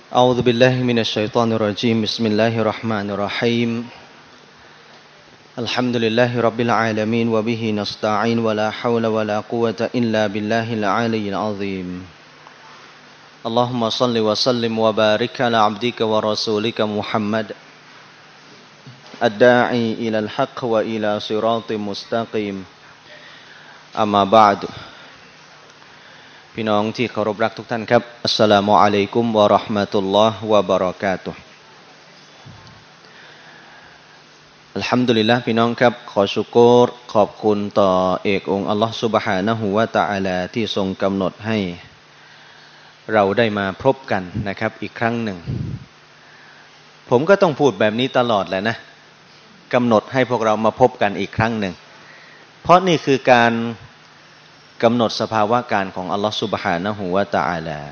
أعوذ بالله من الشيطان الرجيم بسم الله الرحمن الرحيم الحمد لله رب العالمين وبه نستعين ولا حول ولا قوة إلا بالله العلي العظيم اللهم صل وسلم وبارك على عبدك ورسولك محمد الداعي إلى الحق وإلى صراط مستقيم أما بعدพี่น้องที่เคารพรักทุกท่านครับอัสสลามุอะลัยกุมวะเราะห์มะตุลลอฮ์วะบะเราะกาตุฮ์อัลฮัมดุลิลละห์พี่น้องครับขอชุกรขอบคุณต่อเอกองค์อัลลอฮ์ซุบฮานะฮูวะตะอาลาที่ทรงกำหนดให้เราได้มาพบกันนะครับอีกครั้งหนึ่งผมก็ต้องพูดแบบนี้ตลอดแหละนะกำหนดให้พวกเรามาพบกันอีกครั้งหนึ่งเพราะนี่คือการกำหนดสภาวะการของอัลลอฮฺซุบฮานะฮูวะตะอาลา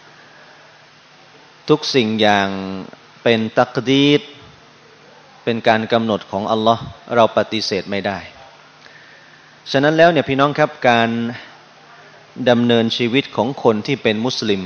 ทุกสิ่งอย่างเป็นตักดีรเป็นการกำหนดของอัลลอฮ์เราปฏิเสธไม่ได้ฉะนั้นแล้วเนี่ยพี่น้องครับการดำเนินชีวิตของคนที่เป็นมุสลิม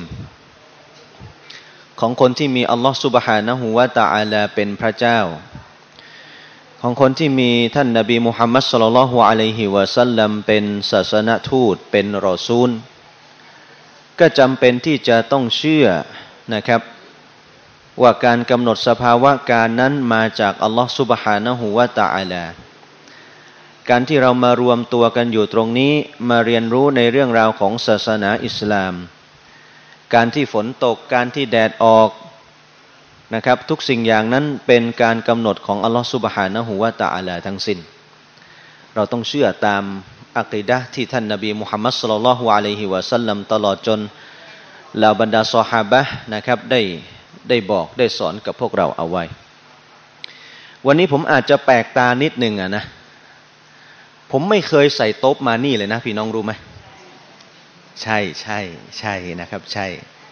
ของคนที่มีอัลลอฮฺซุบฮานะฮูวะตะอาลาเป็นพระเจ้าของคนที่มีท่านนบีมุฮัมมัดศ็อลลัลลอฮุอะลัยฮิวะซัลลัมเป็นศาสนทูตเป็นรอซูลก็จำเป็นที่จะต้องเชื่อนะครับว่าการกำหนดสภาวะการนั้นมาจากอัลลอฮฺซุบฮานะฮูวะตะอาลาการที่เรามารวมตัวกันอยู่ตรงนี้มาเรียนรู้ในเรื่องราวของศาสนาอิสลามการที่ฝนตกการที่แดดออกนะครับทุกสิ่งอย่างนั้นเป็นการกำหนดของอัลลอฮฺซุบฮานะฮูวะตะอาลาทั้งสิ้นเราต้องเชื่อตามอะกีดะห์ที่ท่านนบีมุฮัมมัดศ็อลลัลลอฮุอะลัยฮิวะซัลลัมตลอดจนเหล่าบรรดาซอฮาบะห์นะครับได้บอกได้สอนกับพวกเราเอาไว้วันนี้ผมอาจจะแปลกตานิดนึงนะผมไม่เคยใส่โต๊ะมานี่เลยนะพี่น้องรู้ไหมใช่นะครับใช่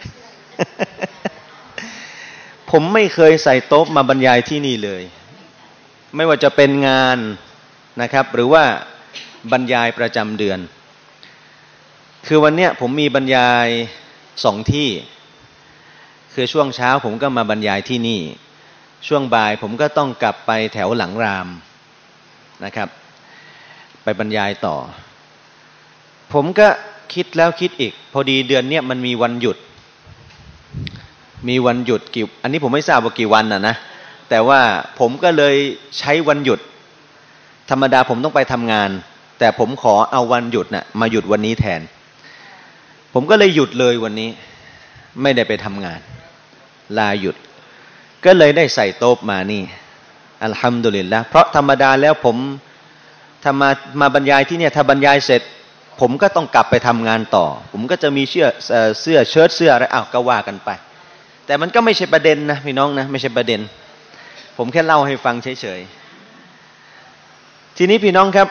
ผมไม่เคยใส่โต๊ะมาบรรยายที่นี่เลยไม่ว่าจะเป็นงานนะครับหรือว่าบรรยายประจำเดือนคือวันเนี้ยผมมีบรรยาย2ที่คือช่วงเช้าผมก็มาบรรยายที่นี่ช่วงบ่ายผมก็ต้องกลับไปแถวหลังรามนะครับไปบรรยายต่อผมก็คิดแล้วคิดอีกพอดีเดือนเนี้ยมันมีวันหยุดกี่อันนี้ผมไม่ทราบว่ากี่วันนะแต่ว่าผมก็เลยใช้วันหยุดธรรมดาผมต้องไปทำงานแต่ผมขอเอาวันหยุดมาหยุดวันนี้แทนผมก็เลยหยุดเลยวันนี้ไม่ได้ไปทำงานลาหยุดก็เลยได้ใส่โต๊ะมานี่อัลฮัมดุลิลละห์เพราะธรรมดาแล้วผมมาบรรยายที่เนี่ยถ้าบรรยายเสร็จผมก็ต้องกลับไปทำงานต่อผมก็จะมีเสื้อเชิ้ตเสื้ออะไรก็ว่ากันไปแต่มันก็ไม่ใช่ประเด็นนะพี่น้องนะไม่ใช่ประเด็นผมแค่เล่าให้ฟังเฉยๆทีนี้พี่น้องครับ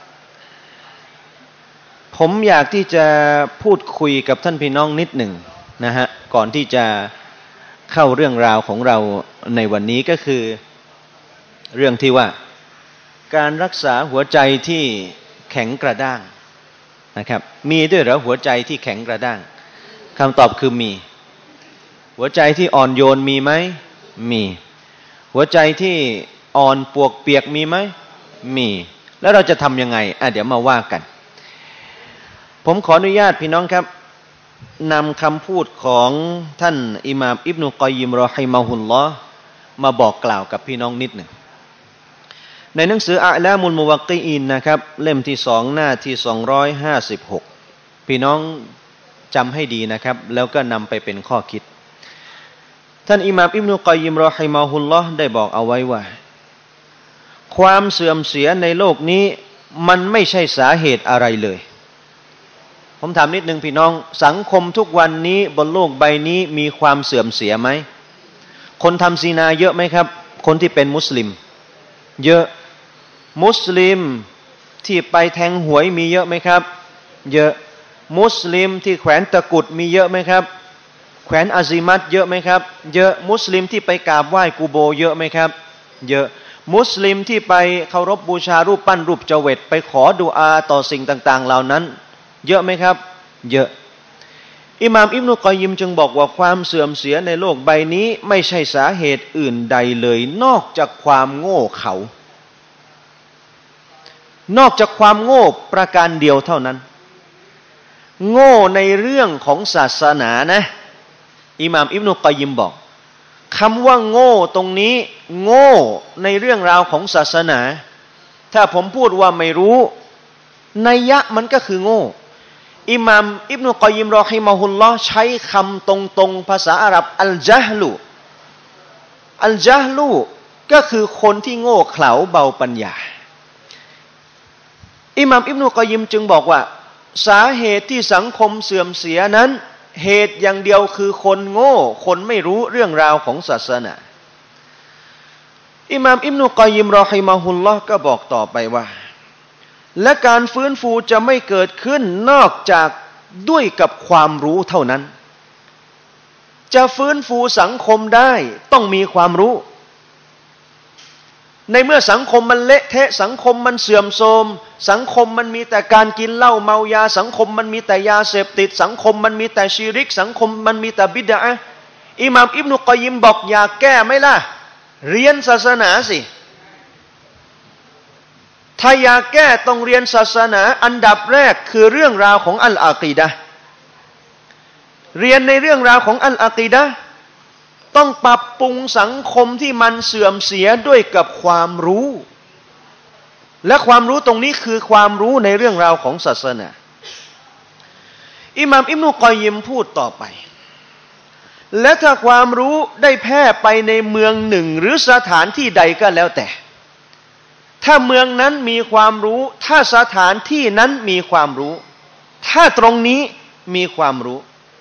ผมอยากที่จะพูดคุยกับท่านพี่น้องนิดหนึ่งนะฮะก่อนที่จะเข้าเรื่องราวของเราในวันนี้ก็คือเรื่องที่ว่าการรักษาหัวใจที่แข็งกระด้างนะครับมีด้วยเหรอหัวใจที่แข็งกระด้างคำตอบคือมีหัวใจที่อ่อนโยนมีไหมมีหัวใจที่อ่อนปวกเปียกมีไหมมีแล้วเราจะทำยังไงเดี๋ยวมาว่ากันผมขออนุญาตพี่น้องครับนำคำพูดของท่านอิหม่ามอิบนุกอยยิมรอฮิมะฮุลลอฮ์มาบอกกล่าวกับพี่น้องนิดหนึ่งในหนังสืออะลามุลมุวักกีอีนนะครับเล่มที่2หน้าที่256พี่น้องจำให้ดีนะครับแล้วก็นำไปเป็นข้อคิดท่านอิหม่ามอิบนุกอยยิมรอฮิมะฮุลลอฮ์ได้บอกเอาไว้ว่าความเสื่อมเสียในโลกนี้มันไม่ใช่สาเหตุอะไรเลยผมถามนิดนึงพี่น้องสังคมทุกวันนี้บนโลกใบนี้มีความเสื่อมเสียไหมคนทำซินาเยอะไหมครับคนที่เป็นมุสลิมเยอะมุสลิมที่ไปแทงหวยมีเยอะไหมครับเยอะมุสลิมที่แขวนตะกรุดมีเยอะไหมครับแขวนอาซิมัตเยอะไหมครับเยอะมุสลิมที่ไปกราบไหว้กูโบเยอะไหมครับเยอะมุสลิมที่ไปเคารพบูชารูปปั้นรูปเจวิตไปขอดุอาต่อสิ่งต่างๆเหล่านั้นเยอะไหมครับเยอะอิหม่ามอิบนุกอยยิมจึงบอกว่าความเสื่อมเสียในโลกใบนี้ไม่ใช่สาเหตุอื่นใดเลยนอกจากความโง่เขลานอกจากความโง่ประการเดียวเท่านั้นโง่ในเรื่องของศาสนานะอิหม่ามอิบนุกอยยิมบอกคำว่าโง่ตรงนี้โง่ในเรื่องราวของศาสนาถ้าผมพูดว่าไม่รู้นัยยะมันก็คือโง่อิหม่ามอิบนุกอยยิมรอฮิมะฮุลลอฮ์ใช้คำตรงๆภาษาอาหรับอัลญะฮลุอัลญะฮลุก็คือคนที่โง่เขลาเบาปัญญาอิหม่ามอิบนุกอยยิมจึงบอกว่าสาเหตุที่สังคมเสื่อมเสียนั้นเหตุอย่างเดียวคือคนโง่คนไม่รู้เรื่องราวของศาสนาอิหม่ามอิบนุกอยยิมรอฮิมะฮุลลอฮ์ก็บอกต่อไปว่าและการฟื้นฟูจะไม่เกิดขึ้นนอกจากด้วยกับความรู้เท่านั้นจะฟื้นฟูสังคมได้ต้องมีความรู้ในเมื่อสังคมมันเละเทะสังคมมันเสื่อมโทรมสังคมมันมีแต่การกินเหล้าเมายาสังคมมันมีแต่ยาเสพติดสังคมมันมีแต่ชิริกสังคมมันมีแต่บิดอะห์อิหม่ามอิบนุกอยยิมบอกอยากแก้ไหมล่ะเรียนศาสนาสิถ้าอยากแก้ต้องเรียนศาสนาอันดับแรกคือเรื่องราวของอัลอากีดะห์เรียนในเรื่องราวของอัลอากีดะห์ต้องปรับปรุงสังคมที่มันเสื่อมเสียด้วยกับความรู้และความรู้ตรงนี้คือความรู้ในเรื่องราวของศาสนาอิหม่ามอิบนุกอยยิมพูดต่อไปและถ้าความรู้ได้แพร่ไปในเมืองหนึ่งหรือสถานที่ใดก็แล้วแต่ถ้าเมืองนั้นมีความรู้ถ้าสถานที่นั้นมีความรู้ถ้าตรงนี้มีความรู้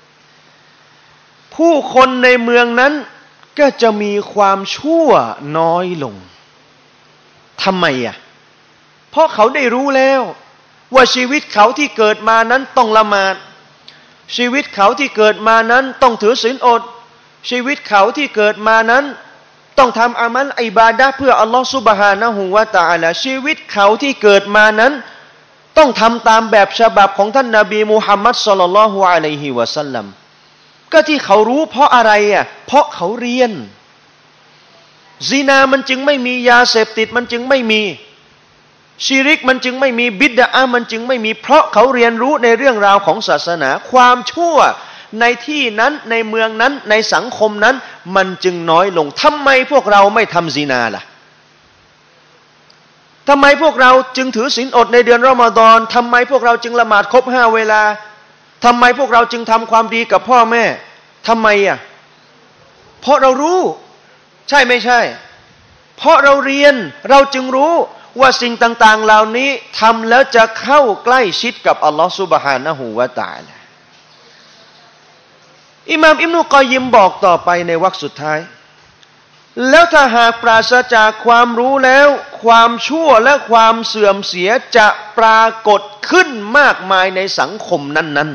ผู้คนในเมืองนั้นก็จะมีความชั่วน้อยลงทำไมเพราะเขาได้รู้แล้วว่าชีวิตเขาที่เกิดมานั้นต้องละหมาดชีวิตเขาที่เกิดมานั้นต้องถือศีลอดชีวิตเขาที่เกิดมานั้นต้องทำอามัลอิบาดะห์เพื่ออัลลอฮฺซุบฮานะฮูวะตะอาลาชีวิตเขาที่เกิดมานั้นต้องทำตามแบบฉบับของท่านนบีมุฮัมมัดศ็อลลัลลอฮุอะลัยฮิวะซัลลัมก็ที่เขารู้เพราะอะไรเพราะเขาเรียนซินามันจึงไม่มียาเสพติดมันจึงไม่มีชิริกมันจึงไม่มีบิดอะห์มันจึงไม่มีเพราะเขาเรียนรู้ในเรื่องราวของศาสนาความชั่วในที่นั้นในเมืองนั้นในสังคมนั้นมันจึงน้อยลงทำไมพวกเราไม่ทำซินาล่ะทำไมพวกเราจึงถือศีลอดในเดือนรอมฎอนทำไมพวกเราจึงละหมาดครบ5เวลาทำไมพวกเราจึงทำความดีกับพ่อแม่ทำไมเพราะเรารู้ใช่ไม่ใช่เพราะเราเรียนเราจึงรู้ว่าสิ่งต่างๆเหล่านี้ทำแล้วจะเข้าใกล้ชิดกับอัลลอฮฺซุบฮานะฮูวะตะอาลาอิหม่ามอิบนุกอยยิมบอกต่อไปในวรรคสุดท้ายแล้วถ้าหากปราศจากความรู้แล้วความชั่วและความเสื่อมเสียจะปรากฏขึ้นมากมายในสังคมนั้น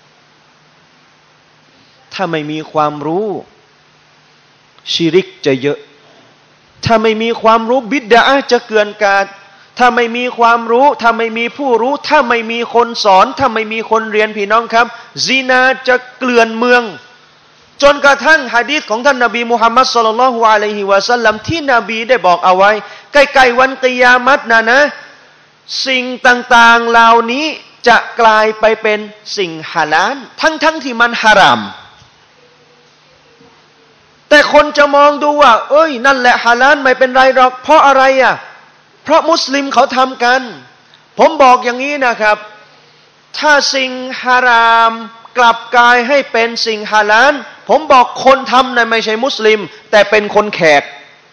ๆถ้าไม่มีความรู้ชิริกจะเยอะถ้าไม่มีความรู้บิดอะห์จะเกินกาดถ้าไม่มีความรู้ถ้าไม่มีผู้รู้ถ้าไม่มีคนสอนถ้าไม่มีคนเรียนพี่น้องครับซินาจะเกลื่อนเมืองจนกระทั่งหะดีษของท่านนบีมุฮัมมัดศ็อลลัลลอฮุอะลัยฮิวะซัลลัมที่นบีได้บอกเอาไว้ใกล้ๆวันกิยามัตนะสิ่งต่างๆเหล่านี้จะกลายไปเป็นสิ่งฮาลาลทั้งที่มันฮารามแต่คนจะมองดูว่านั่นแหละฮาลาลไม่เป็นไรหรอกเพราะอะไรเพราะมุสลิมเขาทำกันผมบอกอย่างนี้นะครับถ้าสิ่งฮารามกลับกลายให้เป็นสิ่งฮาลาลผมบอกคนทำนะไม่ใช่มุสลิมแต่เป็นคนแขก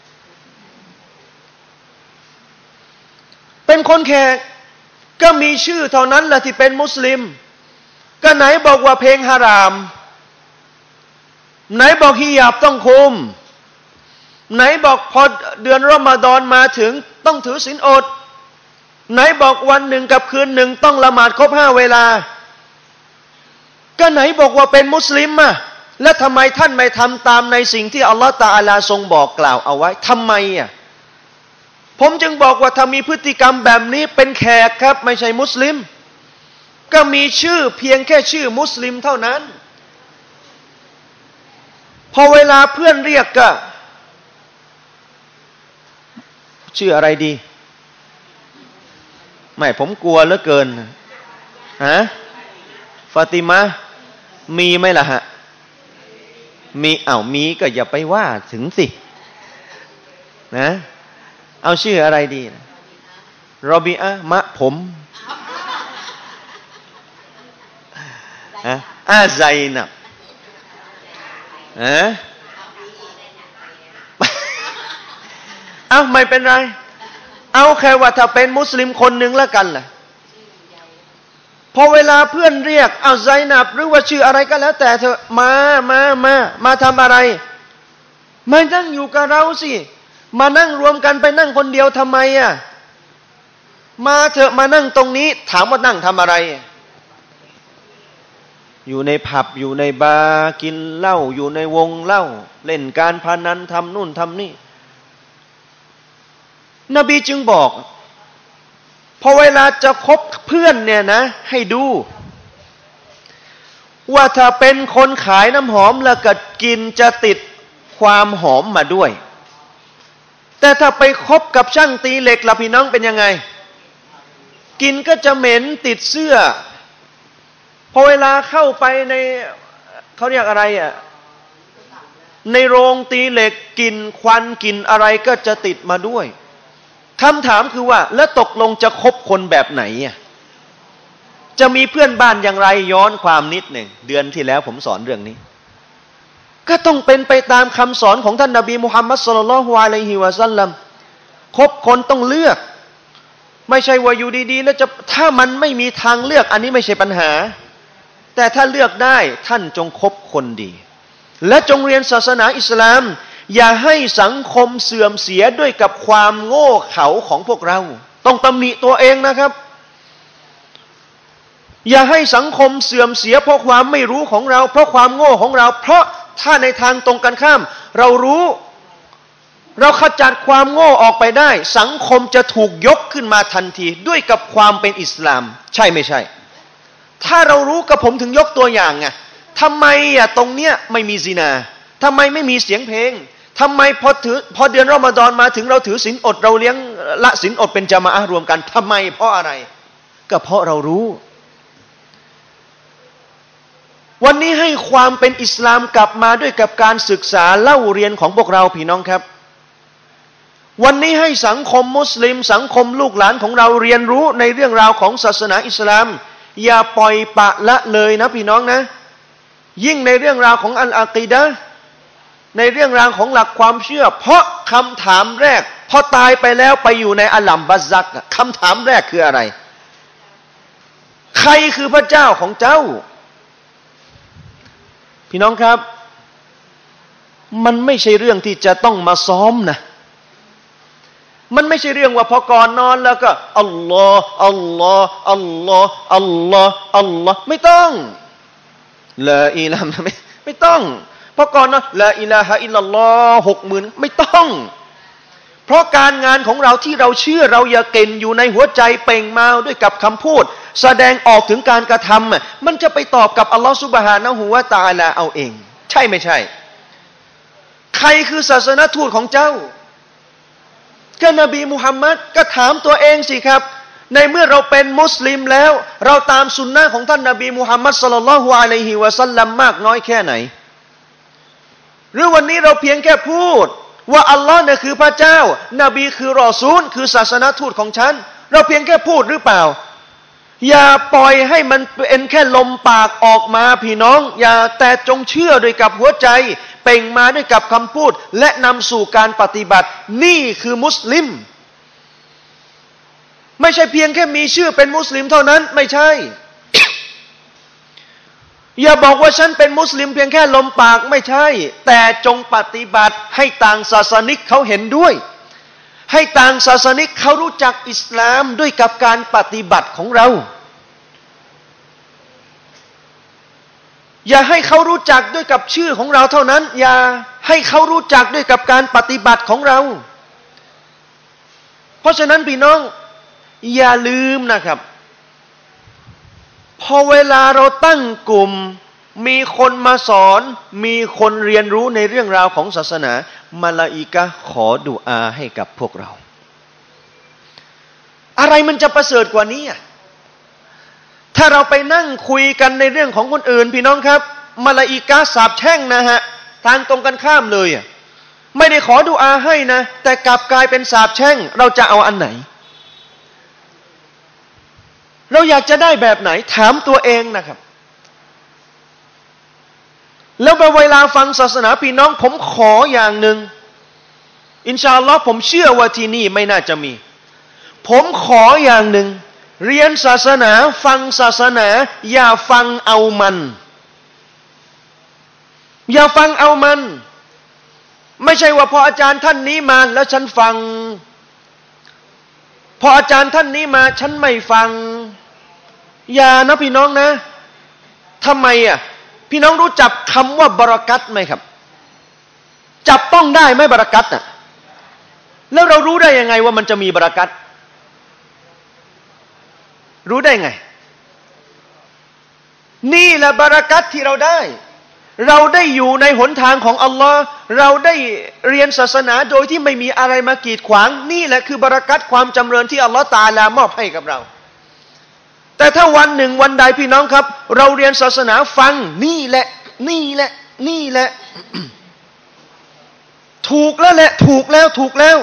เป็นคนแขกก็มีชื่อเท่านั้นแหละที่เป็นมุสลิมก็ไหนบอกว่าเพลงฮารามไหนบอกฮิญาบต้องคุมไหนบอกพอเดือนรอมฎอนมาถึงต้องถือศีลอดไหนบอกวันหนึ่งกับคืนหนึ่งต้องละหมาดครบ5เวลาก็ไหนบอกว่าเป็นมุสลิมและทำไมท่านไม่ทำตามในสิ่งที่อัลลอฮฺตะอาลาทรงบอกกล่าวเอาไว้ทำไมผมจึงบอกว่าถ้ามีพฤติกรรมแบบนี้เป็นแขกครับไม่ใช่มุสลิมก็มีชื่อเพียงแค่ชื่อมุสลิมเท่านั้นพอเวลาเพื่อนเรียกก็ชื่ออะไรดีไม่ผมกลัวเหลือเกินฮะฟาติมามีไหมล่ะฮะมีมีก็อย่าไปว่าถึงสินะเอาชื่ออะไรดีรอบีอะมะผมไซนับไม่เป็นไรเอาแค่ว่าถ้าเป็นมุสลิมคนหนึ่งแล้วกันแหละพอเวลาเพื่อนเรียกไซนับหรือว่าชื่ออะไรก็แล้วแต่เธอมาทำอะไรมานั่งอยู่กับเราสิมานั่งรวมกันไปนั่งคนเดียวทำไมมาเถอะมานั่งตรงนี้ถามว่านั่งทำอะไรอยู่ในผับอยู่ในบาร์กินเหล้าอยู่ในวงเหล้าเล่นการพนันทำนู่นทำนี่นบีจึงบอกพอเวลาจะคบเพื่อนเนี่ยนะให้ดูว่าถ้าเป็นคนขายน้ำหอมแล้วก็กินจะติดความหอมมาด้วยแต่ถ้าไปคบกับช่างตีเหล็กล่ะพี่น้องเป็นยังไงกินก็จะเหม็นติดเสื้อพอเวลาเข้าไปในเขาเรียกอะไรในโรงตีเหล็กกลิ่นควันกลิ่นอะไรก็จะติดมาด้วยคำถามคือว่าแล้วตกลงจะคบคนแบบไหนจะมีเพื่อนบ้านอย่างไรย้อนความนิดหนึ่งเดือนที่แล้วผมสอนเรื่องนี้ก็ต้องเป็นไปตามคำสอนของท่านนบีมุฮัมมัดศ็อลลัลลอฮุอะลัยฮิวะซัลลัมคบคนต้องเลือกไม่ใช่ว่าอยู่ดีๆแล้วจะถ้ามันไม่มีทางเลือกอันนี้ไม่ใช่ปัญหาแต่ถ้าเลือกได้ท่านจงคบคนดีและจงเรียนศาสนาอิสลามอย่าให้สังคมเสื่อมเสียด้วยกับความโง่เขลาของพวกเราต้องตำหนิตัวเองนะครับอย่าให้สังคมเสื่อมเสียเพราะความไม่รู้ของเราเพราะความโง่ของเราเพราะถ้าในทางตรงกันข้ามเรารู้เราขจัดความโง่ออกไปได้สังคมจะถูกยกขึ้นมาทันทีด้วยกับความเป็นอิสลามใช่ไม่ใช่ถ้าเรารู้กับผมถึงยกตัวอย่างทำไมตรงเนี้ยไม่มีซินาทำไมไม่มีเสียงเพลงทำไมพอเดือนรอมฎอนมาถึงเราถือศีลอดเราเลี้ยงละศีลอดเป็นญะมาอะห์รวมกันทำไมเพราะอะไรก็เพราะเรารู้วันนี้ให้ความเป็นอิสลามกลับมาด้วยกับการศึกษาเล่าเรียนของพวกเราพี่น้องครับวันนี้ให้สังคมมุสลิมสังคมลูกหลานของเราเรียนรู้ในเรื่องราวของศาสนาอิสลามอย่าปล่อยปละละเลยนะพี่น้องนะยิ่งในเรื่องราวของอัลอากีดะห์ในเรื่องราวของหลักความเชื่อเพราะคำถามแรกพอตายไปแล้วไปอยู่ในอัลลัมบัซซักคำถามแรกคืออะไรใครคือพระเจ้าของเจ้าพี่น้องครับมันไม่ใช่เรื่องที่จะต้องมาซ้อมนะมันไม่ใช่เรื่องว่าพอก่อนนอนแล้วก็อัลลอฮ์อัลลอฮ์อัลลอฮ์อัลลอฮ์อัลลอฮ์ไม่ต้องลาอิลาฮะไม่ต้องพอก่อนนอนลาอิลาฮะอิลลัลลอฮ์60,000ไม่ต้องเพราะการงานของเราที่เราเชื่อเราอย่าเก่งอยู่ในหัวใจเป่งมาด้วยกับคำพูดแสดงออกถึงการกระทำมันจะไปตอบกับอัลลอฮ์ซุบฮานะฮูวะตะอาลาเอาเองใช่ไม่ใช่ใครคือศาสนทูตของเจ้าก็นบีมุฮัมมัดก็ถามตัวเองสิครับในเมื่อเราเป็นมุสลิมแล้วเราตามสุนนะของท่านนบีมุฮัมมัดศ็อลลัลลอฮุอะลัยฮิวะซัลลัมมากน้อยแค่ไหนหรือวันนี้เราเพียงแค่พูดว่าอัลลอฮ์เนี่ยคือพระเจ้านบีคือรอซูลคือศาสนทูตของฉันเราเพียงแค่พูดหรือเปล่าอย่าปล่อยให้มันเป็นแค่ลมปากออกมาพี่น้องอย่าแต่จงเชื่อด้วยกับหัวใจเป่งมาด้วยกับคำพูดและนำสู่การปฏิบัตินี่คือมุสลิมไม่ใช่เพียงแค่มีชื่อเป็นมุสลิมเท่านั้นไม่ใช่ อย่าบอกว่าฉันเป็นมุสลิมเพียงแค่ลมปากไม่ใช่แต่จงปฏิบัติให้ต่างศาสนิกเขาเห็นด้วยให้ต่างศาสนิกเขารู้จักอิสลามด้วยกับการปฏิบัติของเราอย่าให้เขารู้จักด้วยกับชื่อของเราเท่านั้นอย่าให้เขารู้จักด้วยกับการปฏิบัติของเราเพราะฉะนั้นพี่น้องอย่าลืมนะครับพอเวลาเราตั้งกลุ่มมีคนมาสอนมีคนเรียนรู้ในเรื่องราวของศาสนามาลาอิกะห์ขอดุอาให้กับพวกเราอะไรมันจะประเสริฐกว่านี้ถ้าเราไปนั่งคุยกันในเรื่องของคนอื่นพี่น้องครับมาลาอิกะห์สาปแช่งนะฮะทางตรงกันข้ามเลยไม่ได้ขอดุอาให้นะแต่กลับกลายเป็นสาปแช่งเราจะเอาอันไหนเราอยากจะได้แบบไหนถามตัวเองนะครับแล้วเวลาฟังศาสนาพี่น้องผมขออย่างหนึ่งอินชาอัลลอฮ์ผมเชื่อว่าที่นี่ไม่น่าจะมีผมขออย่างหนึ่งเรียนศาสนาฟังศาสนาอย่าฟังเอามันอย่าฟังเอามันไม่ใช่ว่าพออาจารย์ท่านนี้มาแล้วฉันฟังพออาจารย์ท่านนี้มาฉันไม่ฟังอย่านะพี่น้องนะทำไมพี่น้องรู้จักคำว่าบารอกัตไหมครับจับต้องได้ไหมบารอกัตแล้วเรารู้ได้ยังไงว่ามันจะมีบารอกัตรู้ได้ไงนี่แหละบารอกัตที่เราได้อยู่ในหนทางของอัลลอฮ์เราได้เรียนศาสนาโดยที่ไม่มีอะไรมากีดขวางนี่แหละคือบารอกัตความจำเริญที่อัลลอฮ์ตะอาลามอบให้กับเราแต่ถ้าวันหนึ่งวันใดพี่น้องครับเราเรียนศาสนาฟังนี่แหละถูกแล้วแหละถูกแล้ว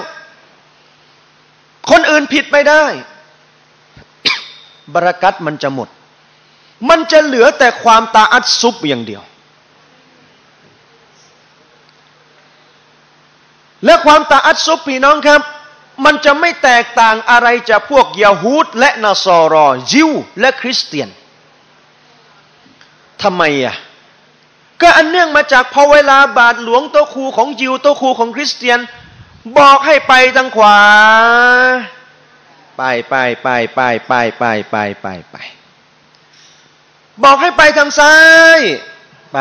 คนอื่นผิดไม่ได้บารอกัตมันจะหมดมันจะเหลือแต่ความตาอัดซุบอย่างเดียวและความตาอัดซุบพี่น้องครับมันจะไม่แตกต่างอะไรจากพวกยะฮูดและนอสอรอยิวและคริสเตียนทำไมก็อันเนื่องมาจากพอเวลาบาทหลวงโตครูของยิวโตครูของคริสเตียนบอกให้ไปทางขวาไปบอกให้ไปทางซ้ายไป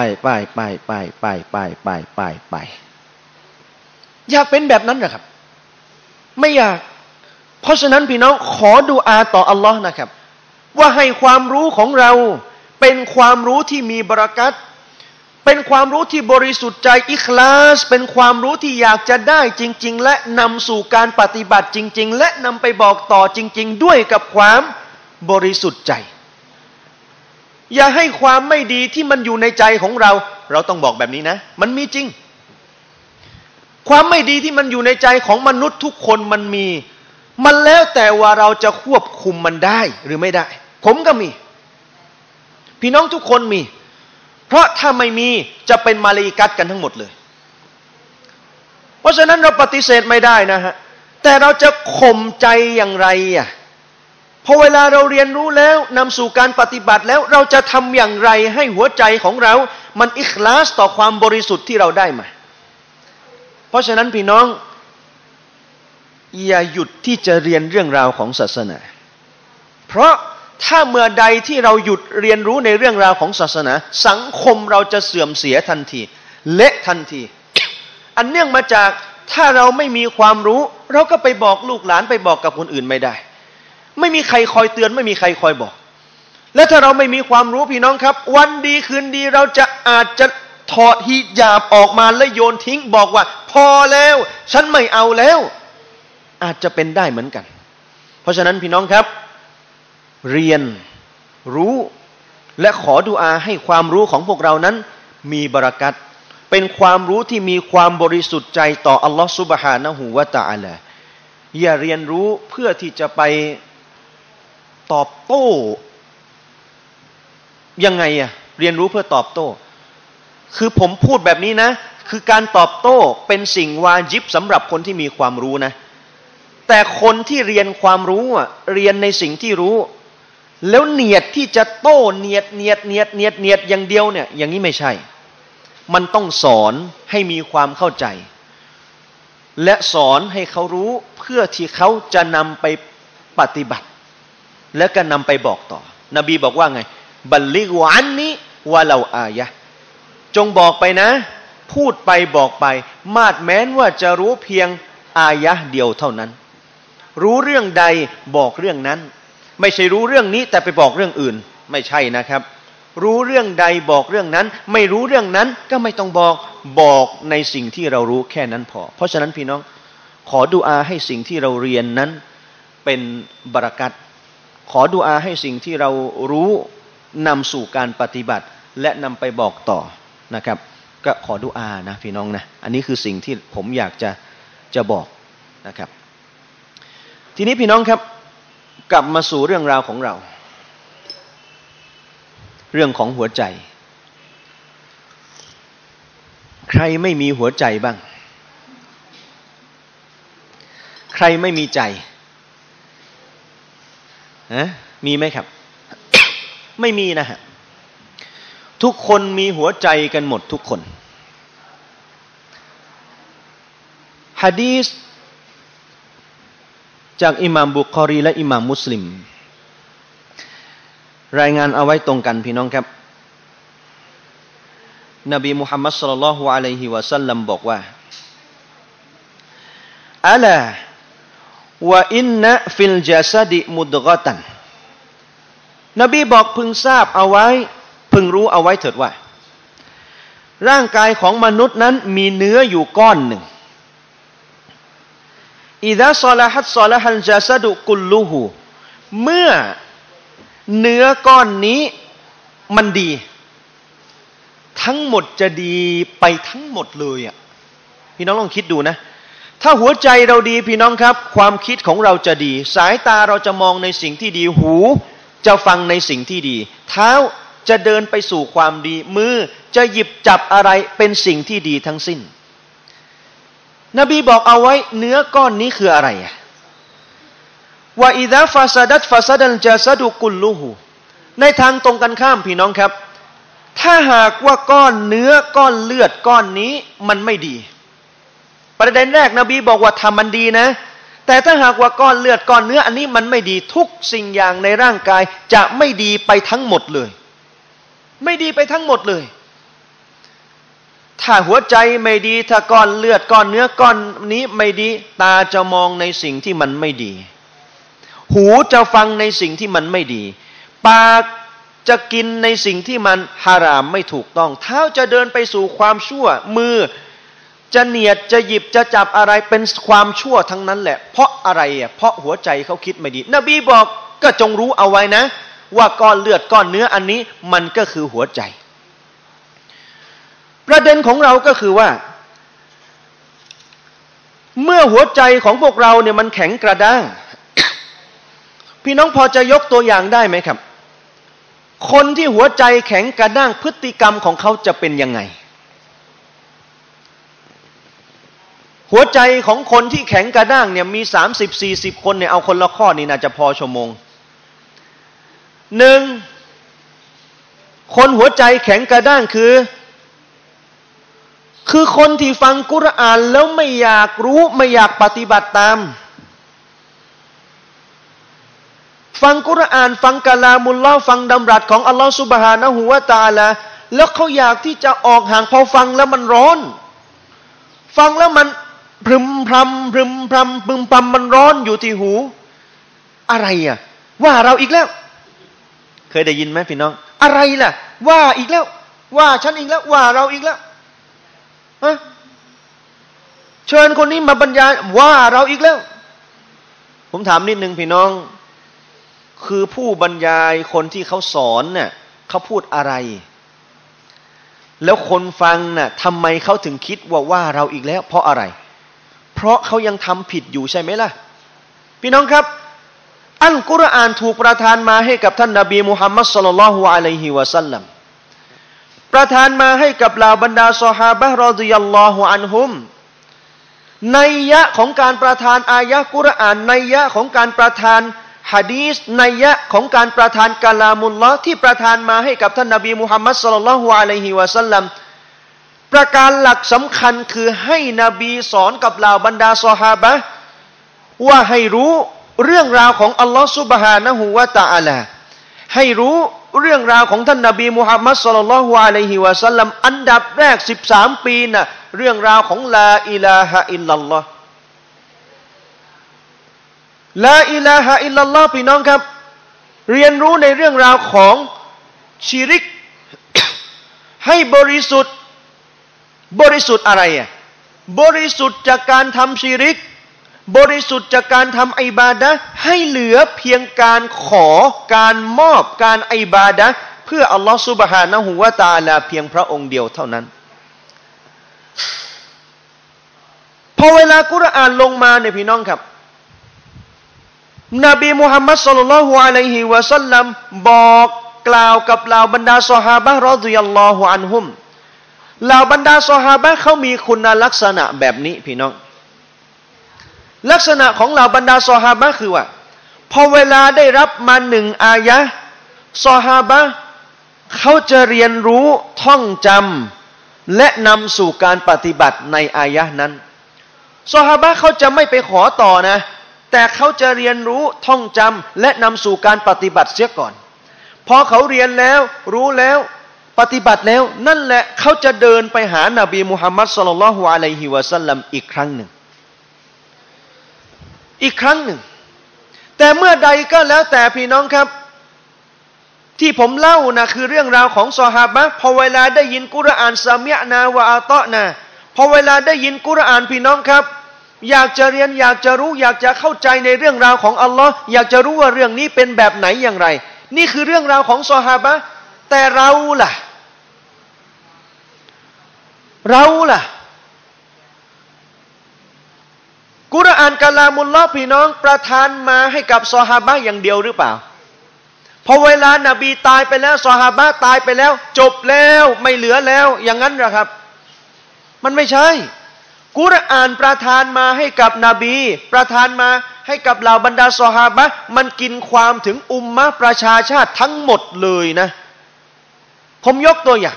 อยากเป็นแบบนั้นเหรอครับไม่อยากเพราะฉะนั้นพี่น้องขอดุอาต่ออัลลอฮ์นะครับว่าให้ความรู้ของเราเป็นความรู้ที่มีบารอกัตเป็นความรู้ที่บริสุทธิ์ใจอิคลาสเป็นความรู้ที่อยากจะได้จริงๆและนำสู่การปฏิบัติจริงๆและนำไปบอกต่อจริงๆด้วยกับความบริสุทธิ์ใจอย่าให้ความไม่ดีที่มันอยู่ในใจของเราต้องบอกแบบนี้นะมันมีจริงความไม่ดีที่มันอยู่ในใจของมนุษย์ทุกคนมันแล้วแต่ว่าเราจะควบคุมมันได้หรือไม่ได้ผมก็มีพี่น้องทุกคนมีเพราะถ้าไม่มีจะเป็นมาลาอิกะฮ์กันทั้งหมดเลยเพราะฉะนั้นเราปฏิเสธไม่ได้นะฮะแต่เราจะข่มใจอย่างไรพอเวลาเราเรียนรู้แล้วนำสู่การปฏิบัติแล้วเราจะทำอย่างไรให้หัวใจของเรามันอิคลาสต่อความบริสุทธิ์ที่เราได้มาเพราะฉะนั้นพี่น้องอย่าหยุดที่จะเรียนเรื่องราวของศาสนาเพราะถ้าเมื่อใดที่เราหยุดเรียนรู้ในเรื่องราวของศาสนาสังคมเราจะเสื่อมเสียทันทีเละทันทีอันเนื่องมาจากถ้าเราไม่มีความรู้เราก็ไปบอกลูกหลานไปบอกกับคนอื่นไม่ได้ไม่มีใครคอยเตือนไม่มีใครคอยบอกและถ้าเราไม่มีความรู้พี่น้องครับวันดีคืนดีเราจะอาจจะถอดฮิญาบออกมาและโยนทิ้งบอกว่าพอแล้วฉันไม่เอาแล้วอาจจะเป็นได้เหมือนกันเพราะฉะนั้นพี่น้องครับเรียนรู้และขอดุอาให้ความรู้ของพวกเรานั้นมีบารอกัตเป็นความรู้ที่มีความบริสุทธิ์ใจต่ออัลลอฮฺซุบฮานะฮูวะตะอาลาอย่าเรียนรู้เพื่อที่จะไปตอบโต้ยังไงเรียนรู้เพื่อตอบโต้คือผมพูดแบบนี้นะคือการตอบโต้เป็นสิ่งวาญิบสำหรับคนที่มีความรู้นะแต่คนที่เรียนความรู้เรียนในสิ่งที่รู้แล้วเนียดที่จะโต้เนียดอย่างเดียวเนี่ยอย่างนี้ไม่ใช่มันต้องสอนให้มีความเข้าใจและสอนให้เขารู้เพื่อที่เขาจะนำไปปฏิบัติและก็นำไปบอกต่อนบีบอกว่าไงบัลลิกอันนี้วะลาอายะจงบอกไปนะพูดไปบอกไปมาดแม้นว่าจะรู้เพียงอายะเดียวเท่านั้นรู้เรื่องใดบอกเรื่องนั้นไม่ใช่รู้เรื่องนี้แต่ไปบอกเรื่องอื่นไม่ใช่นะครับรู้เรื่องใดบอกเรื่องนั้นไม่รู้เรื่องนั้นก็ไม่ต้องบอกในสิ่งที่เรารู้แค่นั้นพอเพราะฉะนั้นพี่น้องขอดุอาให้สิ่งที่เราเรียนนั้นเป็นบารอกัตขอดุอาให้สิ่งที่เรารู้นำสู่การปฏิบัติและนำไปบอกต่อนะครับก็ขอดุอานะพี่น้องนะอันนี้คือสิ่งที่ผมอยากจะบอกนะครับทีนี้พี่น้องครับกลับมาสู่เรื่องราวของเราเรื่องของหัวใจใครไม่มีหัวใจบ้างใครไม่มีใจมีไหมครับ ไม่มีนะฮะทุกคนมีหัวใจกันหมดทุกคนหะดีษจากอิหม่ามบุคอรีและอิหม่ามมุสลิมรายงานเอาไว้ตรงกันพี่น้องครับนบีมุฮัมมัดศ็อลลัลลอฮุอะลัยฮิวะซัลลัมบอกว่าอะลาวะอินนะฟิลญะซะดิมุดฆะตันนบีบอกพึงทราบเอาไว้พึงรู้เอาไว้เถิดว่าร่างกายของมนุษย์นั้นมีเนื้ออยู่ก้อนหนึ่งอิซาศอละฮัตศอละฮัลญะซะดุกุลลุฮูเมื่อเนื้อก้อนนี้มันดีทั้งหมดจะดีไปทั้งหมดเลยอ่ะพี่น้องลองคิดดูนะถ้าหัวใจเราดีพี่น้องครับความคิดของเราจะดีสายตาเราจะมองในสิ่งที่ดีหูจะฟังในสิ่งที่ดีเท้าจะเดินไปสู่ความดีมือจะหยิบจับอะไรเป็นสิ่งที่ดีทั้งสิ้นนบีบอกเอาไว้เนื้อก้อนนี้คืออะไรอ่ะว่าอิซาฟาซาดัตฟาซาดัลญะซะดุกุลลุฮูในทางตรงกันข้ามพี่น้องครับถ้าหากว่าก้อนเนื้อก้อนเลือดก้อนนี้มันไม่ดีประเด็นแรกนบีบอกว่าทำมันดีนะแต่ถ้าหากว่าก้อนเลือดก้อนเนื้ออันนี้มันไม่ดีทุกสิ่งอย่างในร่างกายจะไม่ดีไปทั้งหมดเลยไม่ดีไปทั้งหมดเลยถ้าหัวใจไม่ดีถ้าก้อนเลือดก้อนเนื้อก้อนนี้ไม่ดีตาจะมองในสิ่งที่มันไม่ดีหูจะฟังในสิ่งที่มันไม่ดีปากจะกินในสิ่งที่มันฮารามไม่ถูกต้องเท้าจะเดินไปสู่ความชั่วมือจะเหนียดจะหยิบจะจับอะไรเป็นความชั่วทั้งนั้นแหละเพราะอะไรอ่ะเพราะหัวใจเขาคิดไม่ดีนบีบอกก็จงรู้เอาไว้นะว่าก้อนเลือดก้อนเนื้ออันนี้มันก็คือหัวใจประเด็นของเราก็คือว่าเมื่อหัวใจของพวกเราเนี่ยมันแข็งกระด้าง พี่น้องพอจะยกตัวอย่างได้ไหมครับคนที่หัวใจแข็งกระด้างพฤติกรรมของเขาจะเป็นยังไงหัวใจของคนที่แข็งกระด้างเนี่ยมี30-40คนเนี่ยเอาคนละข้อนี่น่าจะพอชั่วโมง1คนหัวใจแข็งกระด้างคือคนที่ฟังกุรอานแล้วไม่อยากรู้ไม่อยากปฏิบัติตามฟังกุรอานฟังกะลามุลลอฮ์ฟังดำรัสของอัลลอฮ์ซุบฮานะฮูวะตะอาลาแล้วเขาอยากที่จะออกห่างพอฟังแล้วมันร้อนฟังแล้วมันพรึมพรำพรึมพรำพึมพำมันร้อนอยู่ที่หูอะไรอ่ะว่าเราอีกแล้วเคยได้ยินไหมพี่น้องอะไรล่ะว่าอีกแล้วว่าฉันอีกแล้วว่าเราอีกแล้วเชิญคนนี้มาบรรยายว่าเราอีกแล้วผมถามนิดนึงพี่น้องคือผู้บรรยายคนที่เขาสอนเนี่ยเขาพูดอะไรแล้วคนฟังน่ะทำไมเขาถึงคิดว่าเราอีกแล้วเพราะอะไรเพราะเขายังทำผิดอยู่ใช่ไหมล่ะพี่น้องครับอัลกุรอานถูกประทานมาให้กับท่านนบีมุฮัมมัดศ็อลลัลลอฮุอะลัยฮิวะซัลลัมประทานมาให้กับเหล่าบรรดาซอฮาบะห์รอฎิยัลลอฮุอันฮุมนัยยะของการประทานอายะห์กุรอานนัยยะของการประทานหะดีษนัยยะของการประทานกะลามุลลอฮ์ที่ประทานมาให้กับท่านนบีมุฮัมมัดศ็อลลัลลอฮุอะลัยฮิวะซัลลัมประการหลักสำคัญคือให้นบีสอนกับเหล่าบรรดาซอฮาบะห์ว่าให้รู้เรื่องราวของอัลลอฮ์ซุบฮานะฮูวะตะอาลาให้รู้เรื่องราวของท่านนบีมุฮัมมัดศ็อลลัลลอฮุอะลัยฮิวะซัลลัมอันดับแรก13ปีน่ะเรื่องราวของลาอิลาฮะอิลลัลลอฮ์ลาอิลาฮะอิลลัลลอฮ์พี่น้องครับเรียนรู้ในเรื่องราวของชิริกให้บริสุทธิ์อะไรอ่ะบริสุทธิ์จากการทำชิริกบริสุทธิ์จากการทำอิบาดะห์ให้เหลือเพียงการขอการมอบการอิบาดะห์เพื่ออัลลอฮฺซุบฮานะฮูวะตะอาลาเพียงพระองค์เดียวเท่านั้นพอเวลากุรอานลงมาเนี่ยพี่น้องครับนบีมุฮัมมัดศ็อลลัลลอฮุอะลัยฮิวะซัลลัมบอกกล่าวกับเหล่าบรรดาซอฮาบะห์รอฎิยัลลอฮุอันฮุมเหล่าบรรดาซอฮาบะห์เขามีคุณลักษณะแบบนี้พี่น้องลักษณะของเหล่าบรรดาซอฮาบะห์คือว่าพอเวลาได้รับมาหนึ่งอายะห์ซอฮาบะห์เขาจะเรียนรู้ท่องจำและนำสู่การปฏิบัติในอายะห์นั้นซอฮาบะห์เขาจะไม่ไปขอต่อนะแต่เขาจะเรียนรู้ท่องจำและนำสู่การปฏิบัติเสียก่อนพอเขาเรียนแล้วรู้แล้วปฏิบัติแล้วนั่นแหละเขาจะเดินไปหานบีมุฮัมมัดศ็อลลัลลอฮุอะลัยฮิวะซัลลัมอีกครั้งหนึ่งแต่เมื่อใดก็แล้วแต่พี่น้องครับที่ผมเล่านะคือเรื่องราวของซอฮาบะห์พอเวลาได้ยินกุรอานซามิอ์นาวะอาตอนะพอเวลาได้ยินกุรอานพี่น้องครับอยากจะเรียนอยากจะรู้อยากจะเข้าใจในเรื่องราวของอัลลอฮ์อยากจะรู้ว่าเรื่องนี้เป็นแบบไหนอย่างไรนี่คือเรื่องราวของซอฮาบะห์แต่เราล่ะกุรอานกะลามุลลอฮ์พี่น้องประทานมาให้กับซอฮาบะห์อย่างเดียวหรือเปล่าพอเวลานบีตายไปแล้วซอฮาบะห์ตายไปแล้วจบแล้วไม่เหลือแล้วอย่างนั้นเหรอครับมันไม่ใช่กุรอานประทานมาให้กับนบีประทานมาให้กับเหล่าบรรดาซอฮาบะห์มันกินความถึงอุมมะห์ประชาชาติทั้งหมดเลยนะผมยกตัวอย่าง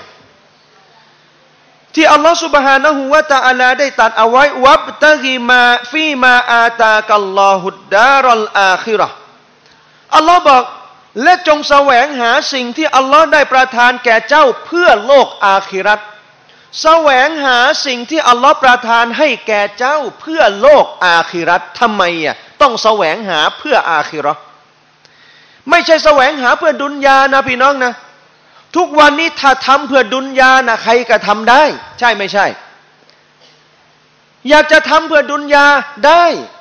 ที่อัลลอฮฺ سبحانه และ تعالى ได้ตรัสเอาไว้วับตะกิมาฟีมาอาตากัลลอฮุดดารัลอาคิเราะห์อัลลอฮ์บอกและจงแสวงหาสิ่งที่อัลลอฮ์ได้ประทานแก่เจ้าเพื่อโลกอาคิเราะห์แสวงหาสิ่งที่อัลลอฮ์ประทานให้แก่เจ้าเพื่อโลกอาคิเราะห์ทำไมต้องแสวงหาเพื่ออาคิเราะห์ไม่ใช่แสวงหาเพื่อดุนยานะพี่น้องนะทุกวันนี้ถ้าทำเพื่อดุนยานะใครก็ทำได้ใช่ไม่ใช่อยากจะทำเพื่อดุนยาได้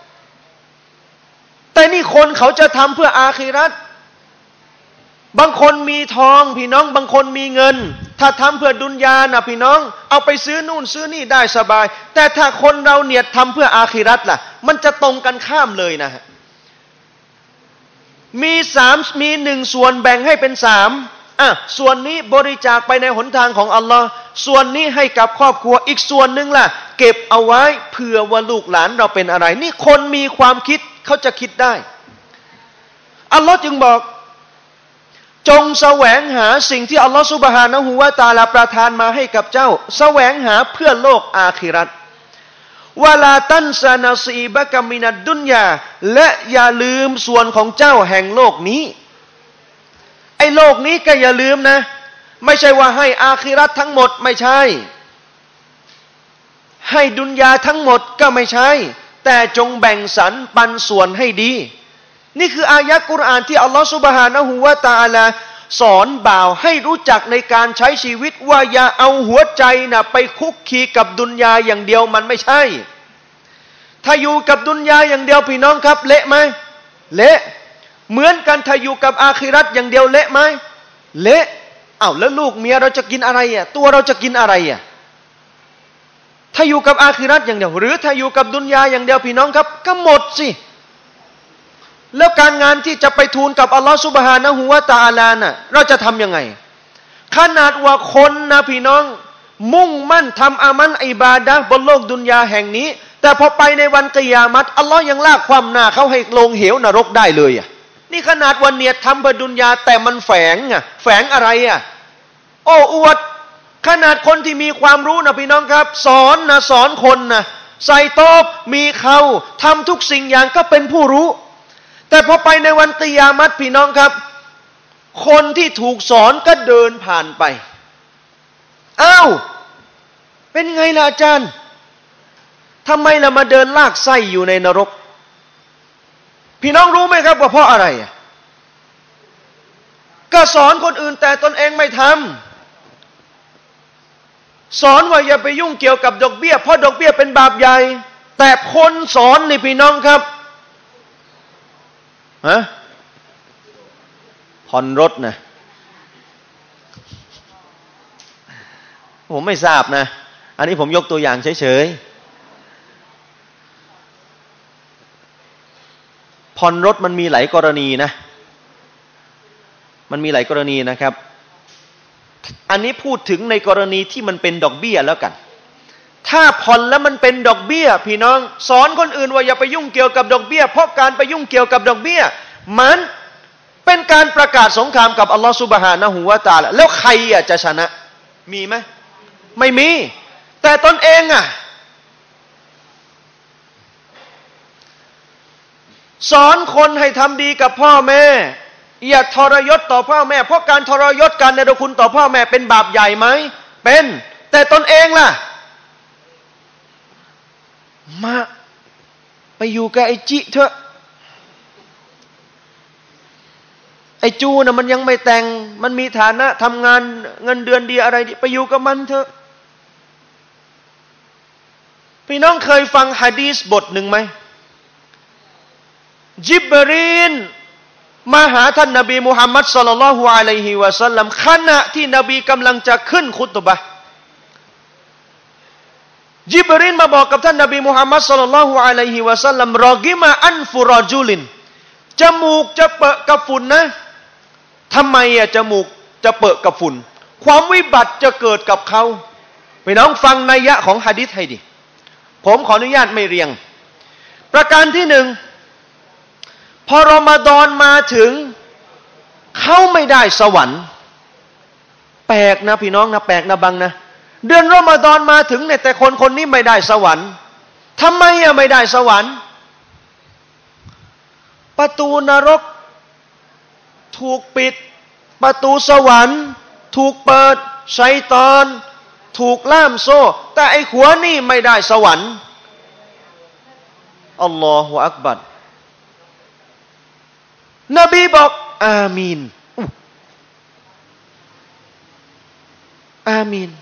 แต่นี่คนเขาจะทำเพื่ออาคิเราะห์บางคนมีทองพี่น้องบางคนมีเงินถ้าทำเพื่อดุนยานะพี่น้องเอาไปซื้อนู่นซื้อนี่ได้สบายแต่ถ้าคนเราเนียดทำเพื่ออาคิเราะห์ล่ะมันจะตรงกันข้ามเลยนะมีหนึ่งส่วนแบ่งให้เป็นสามส่วนนี้บริจาคไปในหนทางของอัลลอฮ์ส่วนนี้ให้กับครอบครัวอีกส่วนหนึ่งล่ะเก็บเอาไว้เผื่อว่าลูกหลานเราเป็นอะไรนี่คนมีความคิดเขาจะคิดได้อัลลอฮ์จึงบอกจงแสวงหาสิ่งที่อัลลอฮ์ซุบฮานะฮูวะตะอาลาประทานมาให้กับเจ้าแสวงหาเพื่อโลกอาคิเราะห์วะลาตันซานาซีบะกะมินัดดุนยาและอย่าลืมส่วนของเจ้าแห่งโลกนี้ไอ้โลกนี้ก็อย่าลืมนะไม่ใช่ว่าให้อาคิเราะห์ทั้งหมดไม่ใช่ให้ดุนยาทั้งหมดก็ไม่ใช่แต่จงแบ่งสรรปันส่วนให้ดีนี่คืออายะห์กุรอานที่อัลลอฮฺซุบฮานะฮูวะตะอาลาสอนบ่าวให้รู้จักในการใช้ชีวิตว่าอย่าเอาหัวใจนะไปคุกคีกับดุนยาอย่างเดียวมันไม่ใช่ถ้าอยู่กับดุนยาอย่างเดียวพี่น้องครับเละไหมเละเหมือนกันถ้าอยู่กับอาคิเราะห์อย่างเดียวเละไหมเละแล้วลูกเมียเราจะกินอะไรตัวเราจะกินอะไรถ้าอยู่กับอาคิเราะห์อย่างเดียวหรือถ้าอยู่กับดุนยาอย่างเดียวพี่น้องครับก็หมดสิแล้วการงานที่จะไปทูลกับอัลลอฮฺซุบฮานะฮูวะตะอาลาน่ะเราจะทำยังไงขนาดว่าคนนะพี่น้องมุ่งมั่นทำอามันอิบาดะห์บนโลกดุนยาแห่งนี้แต่พอไปในวันกิยามัตอัลลอฮ์ยังลากความหน้าเขาให้ลงเหวนรกได้เลยนี่ขนาดวันเนียดทำเพื่อดุนยาแต่มันแฝงแฝงอะไรโอ้อวดขนาดคนที่มีความรู้นะพี่น้องครับสอนคนนะใส่โต๊ะมีเขาทำทุกสิ่งอย่างก็เป็นผู้รู้แต่พอไปในวันกิยามัตพี่น้องครับคนที่ถูกสอนก็เดินผ่านไปเป็นไงล่ะอาจารย์ทำไมเรามาเดินลากไส้อยู่ในนรกพี่น้องรู้ไหมครับว่าเพราะอะไรก็สอนคนอื่นแต่ตนเองไม่ทสอนว่าอย่าไปยุ่งเกี่ยวกับดอกเบี้ยเพราะดอกเบี้ยเป็นบาปใหญ่แต่คนสอนนี่พี่น้องครับผ่อนรถนะผมไม่ทราบนะอันนี้ผมยกตัวอย่างเฉยๆผ่อนรถมันมีหลายกรณีนะมันมีหลายกรณีนะครับอันนี้พูดถึงในกรณีที่มันเป็นดอกเบี้ยแล้วกันถ้าผ่อนแล้วมันเป็นดอกเบี้ยพี่น้องสอนคนอื่นว่าอย่าไปยุ่งเกี่ยวกับดอกเบี้ยเพราะการไปยุ่งเกี่ยวกับดอกเบี้ยมันเป็นการประกาศสงครามกับอัลลอฮฺซุบฮานะฮูวะตะอาลาแล้วใครจะชนะมีไหมไม่มีแต่ตนเองสอนคนให้ทำดีกับพ่อแม่อย่าทรยศต่อพ่อแม่เพราะการทรยศการเนรคุณต่อพ่อแม่เป็นบาปใหญ่ไหมเป็นแต่ตนเองล่ะมาไปอยู่กับไอ้จิเถอะไอ้จูน่ะมันยังไม่แต่งมันมีฐานะทำงานเงินเดือนดีอะไรดีไปอยู่กับมันเถอะพี่น้องเคยฟังหะดีษบทหนึ่งไหมญิบรีลมาหาท่านนบีมุฮัมมัดศ็อลลัลลอฮุอะลัยฮิวะซัลลัมขณะที่นบีกำลังจะขึ้นคุตบะห์ญิบรีลมาบอกกับท่านนบีมุฮัมมัดศ็อลลัลลอฮุอะลัยฮิวะซัลลัมรอกิมาอันฟุรอจุลินจมูกจะเปอะกับฝุ่นนะทำไมจมูกจะเปอะกับฝุ่นความวิบัติจะเกิดกับเขาพี่น้องฟังนัยยะของหะดีษให้ดีผมขออนุญาตไม่เรียงประการที่หนึ่งพอรอมฎอนมาถึงเขาไม่ได้สวรรค์แปลกนะพี่น้องนะแปลกนะบังนะเดือนรอมฎอนมาถึงเนี่ยแต่คนนี้ไม่ได้สวรรค์ทำไมไม่ได้สวรรค์ประตูนรกถูกปิดประตูสวรรค์ถูกเปิดชัยฏอนถูกล่ามโซ่แต่ไอ้หัวนี่ไม่ได้สวรรค์อัลลอฮฺอักบัรนบีบอกอามีนอามีน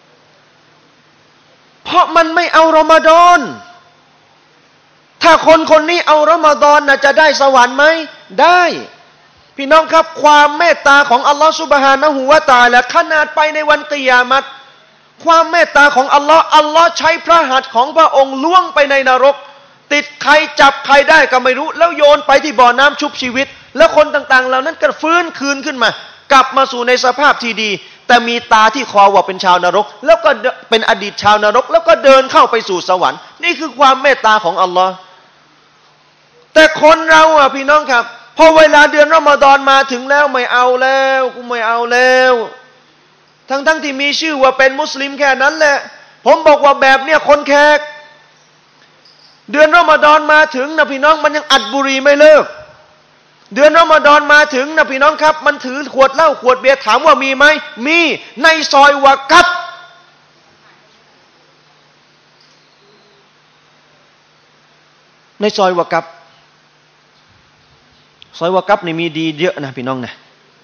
เพราะมันไม่เอารอมฎอนถ้าคนนี้เอารอมฎอนจะได้สวรรค์ไหมได้พี่น้องครับความเมตตาของอัลลอฮฺซุบฮานะฮูวะตะอาลาขนาดไปในวันกิยามัตความเมตตาของอัลลอฮ์ใช้พระหัตถ์ของพระองค์ล่วงไปในนรกติดใครจับใครได้ก็ไม่รู้แล้วโยนไปที่บ่อน้ำชุบชีวิตแล้วคนต่างๆเหล่านั้นก็ฟื้นคืนขึ้นมากลับมาสู่ในสภาพที่ดีแต่มีตาที่คอว่าเป็นชาวนรกแล้วก็เป็นอดีตชาวนรกแล้วก็เดินเข้าไปสู่สวรรค์นี่คือความเมตตาของอัลลอฮ์แต่คนเราพี่น้องครับพอเวลาเดือนรอมฎอนมาถึงแล้วไม่เอาแล้วกูไม่เอาแล้วทั้งที่มีชื่อว่าเป็นมุสลิมแค่นั้นแหละผมบอกว่าแบบเนี้ยคนแขกเดือนรอมฎอนมาถึงนะพี่น้องมันยังอัดบุหรี่ไม่เลิกเดือนรอมฎอนมาถึงนะพี่น้องครับมันถือขวดเหล้าขวดเบียร์ถามว่ามีไหมมีในซอยวากัตในซอยวากัตซอยวากัตนี่มีดีเยอะนะพี่น้องนะ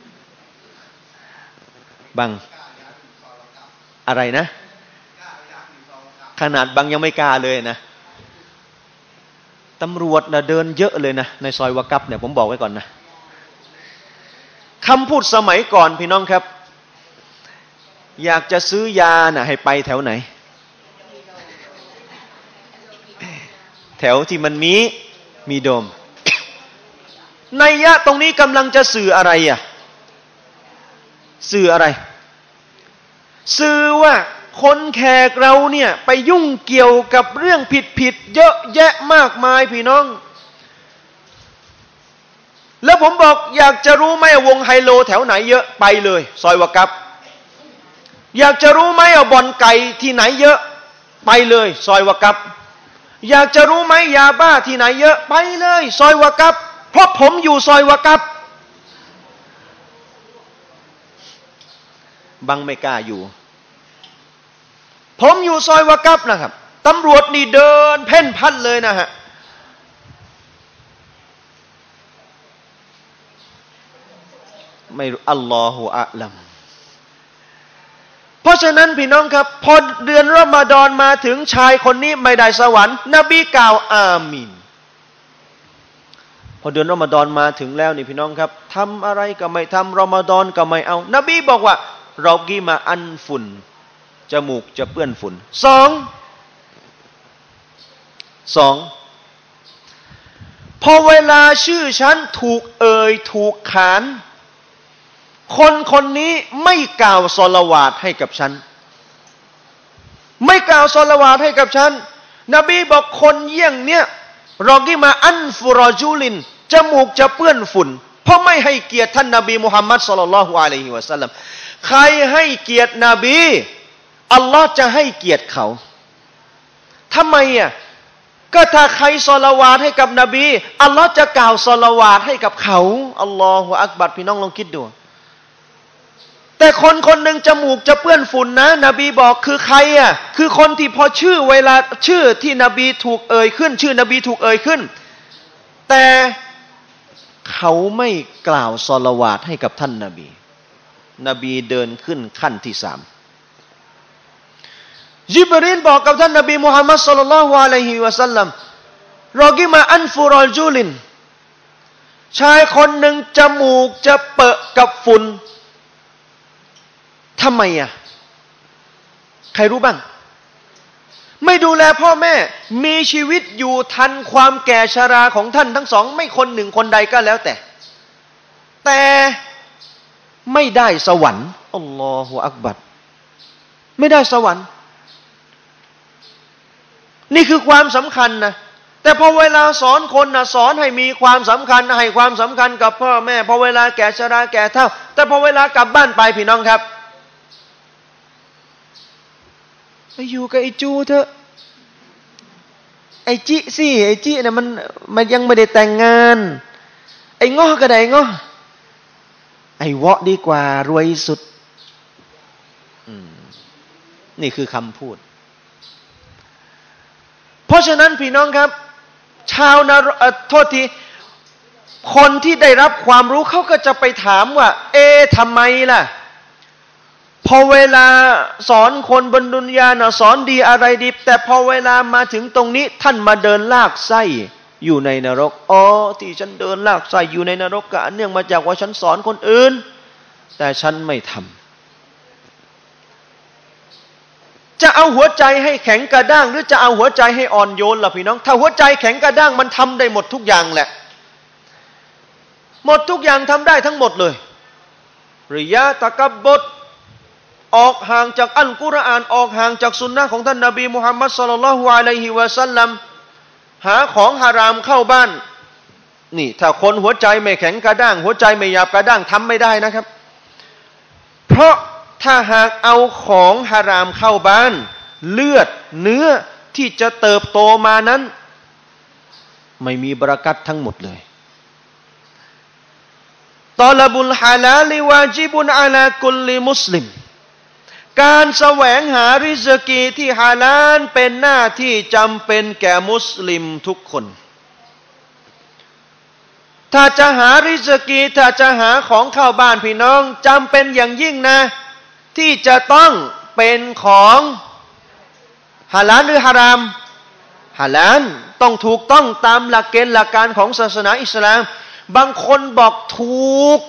บังอะไรนะขนาดบังยังไม่กล้าเลยนะตำรวจนะเดินเยอะเลยนะในซอยวากัปเนี่ยผมบอกไว้ก่อนนะคำพูดสมัยก่อนพี่น้องครับอยากจะซื้อยานะให้ไปแถวไหนแถวที่มันมีโดมนัยยะตรงนี้กำลังจะสื่ออะไรสื่ออะไรสื่อว่าคนแขกเราเนี่ยไปยุ่งเกี่ยวกับเรื่องผิดเยอะแยะมากมายพี่น้องแล้วผมบอกอยากจะรู้ไหมวงไฮโลแถวไหนเยอะไปเลยซอยวากัปอยากจะรู้ไหมบ่อนไก่ที่ไหนเยอะไปเลยซอยวากัปอยากจะรู้ไหมยาบ้าที่ไหนเยอะไปเลยซอยวากัปเพราะผมอยู่ซอยวากัปบังไม่กล้าอยู่ผมอยู่ซอยวากัปนะครับตำรวจนี่เดินเพ่นพันเลยนะฮะไม่รู้อัลลอฮฺอะลัมเพราะะฉะนั้นพี่น้องครับพอเดือนรอมฎอนมาถึงชายคนนี้ไม่ได้สวรรค์นบีกล่าวอามีนพอเดือนรอมฎอนมาถึงแล้วนี่พี่น้องครับทำอะไรก็ไม่ทำรอมฎอนก็ไม่เอานบีบอกว่าเรากีมาอันฝุ่นจมูกจะเปื้อนฝุ่นสองพอเวลาชื่อฉันถูกเอ่ยถูกขานคนคนนี้ไม่กล่าวศอลาวาตให้กับฉันไม่กล่าวศอลาวาตให้กับฉันนบีบอกคนเยี่ยงเนี้ยรอกีมาอันฟุรอจูลินจมูกจะเปื้อนฝุ่นเพราะไม่ให้เกียรติท่านนบีมุฮัมมัดศ็อลลัลลอฮุอะลัยฮิวะซัลลัมใครให้เกียรตินบีอัลลอฮ์จะให้เกียรติเขาทำไมอ่ะก็ถ้าใครศอลาวาตให้กับนบีอัลลอฮ์จะกล่าวศอลาวาตให้กับเขาอัลลอฮุอักบัรพี่น้องลองคิดดูแต่คนคนหนึ่งจมูกจะเปื้อนฝุ่นนะนบีบอกคือใครอ่ะคือคนที่พอชื่อเวลาชื่อที่นบีถูกเอ่ยขึ้นชื่อนบีถูกเอ่ยขึ้นแต่เขาไม่กล่าวศอลาวาตให้กับท่านนบีเดินขึ้นขั้นที่3ญิบรีลบอกกับท่านนบีมุฮัมมัดศ็อลลัลลอฮุอะลัยฮิวะซัลลัมรอกิมาอันฟุรอจูลินชายคนหนึ่งจมูกจะเปอะกับฝุ่นทำไมอ่ะใครรู้บ้างไม่ดูแลพ่อแม่มีชีวิตอยู่ทันความแก่ชราของท่านทั้งสองไม่คนหนึ่งคนใดก็แล้วแต่ไม่ได้สวรรค์อัลลอฮฺอักบัรไม่ได้สวรรค์นี่คือความสำคัญนะแต่พอเวลาสอนคนนะสอนให้มีความสำคัญให้ความสำคัญกับพ่อแม่พอเวลาแก่ชราแก่เฒ่าแต่พอเวลากลับบ้านไปพี่น้องครับไปอยู่กับไอ้จูเถอะไอ้จิสิไอ้จิเนี่ยมันยังไม่ได้แต่งงานไอ้ง้อก็ได้ง้อไอ้วะดีกว่ารวยสุดนี่คือคำพูดเพราะฉะนั้นพี่น้องครับชาวนาโทษทีคนที่ได้รับความรู้เขาก็จะไปถามว่าทำไมล่ะพอเวลาสอนคนบนดุนยานะสอนดีอะไรดีแต่พอเวลามาถึงตรงนี้ท่านมาเดินลากไส้อยู่ในนรกที่ฉันเดินลากไส้อยู่ในนรกก็เนื่องมาจากว่าฉันสอนคนอื่นแต่ฉันไม่ทำจะเอาหัวใจให้แข็งกระด้างหรือจะเอาหัวใจให้อ่อนโยนล่ะพี่น้องถ้าหัวใจแข็งกระด้างมันทำได้หมดทุกอย่างแหละหมดทุกอย่างทำได้ทั้งหมดเลยริยะตะกับบดออกห่างจากอัลกุรอานออกห่างจากสุนนะของท่านนบีมุฮัมมัดศ็อลลัลลอฮุอะลัยฮิวะซัลลัมหาของฮารามเข้าบ้านนี่ถ้าคนหัวใจไม่แข็งกระด้างหัวใจไม่หยาบกระด้างทำไม่ได้นะครับเพราะถ้าหากเอาของฮารามเข้าบ้านเลือดเนื้อที่จะเติบโตมานั้นไม่มีบารอกัตทั้งหมดเลยตอลบุลฮาลาลิวาจิบุนอะลากุลลิมุสลิมการแสวงหาริซกีที่ฮาลาลเป็นหน้าที่จำเป็นแก่มุสลิมทุกคนถ้าจะหาริซกีถ้าจะหาของเข้าบ้านพี่น้องจำเป็นอย่างยิ่งนะที่จะต้องเป็นของฮาลาลหรือฮารามฮาลาลต้องถูกต้องตามหลักเกณฑ์หลักการของศาสนาอิสลามบางคนบอกถูก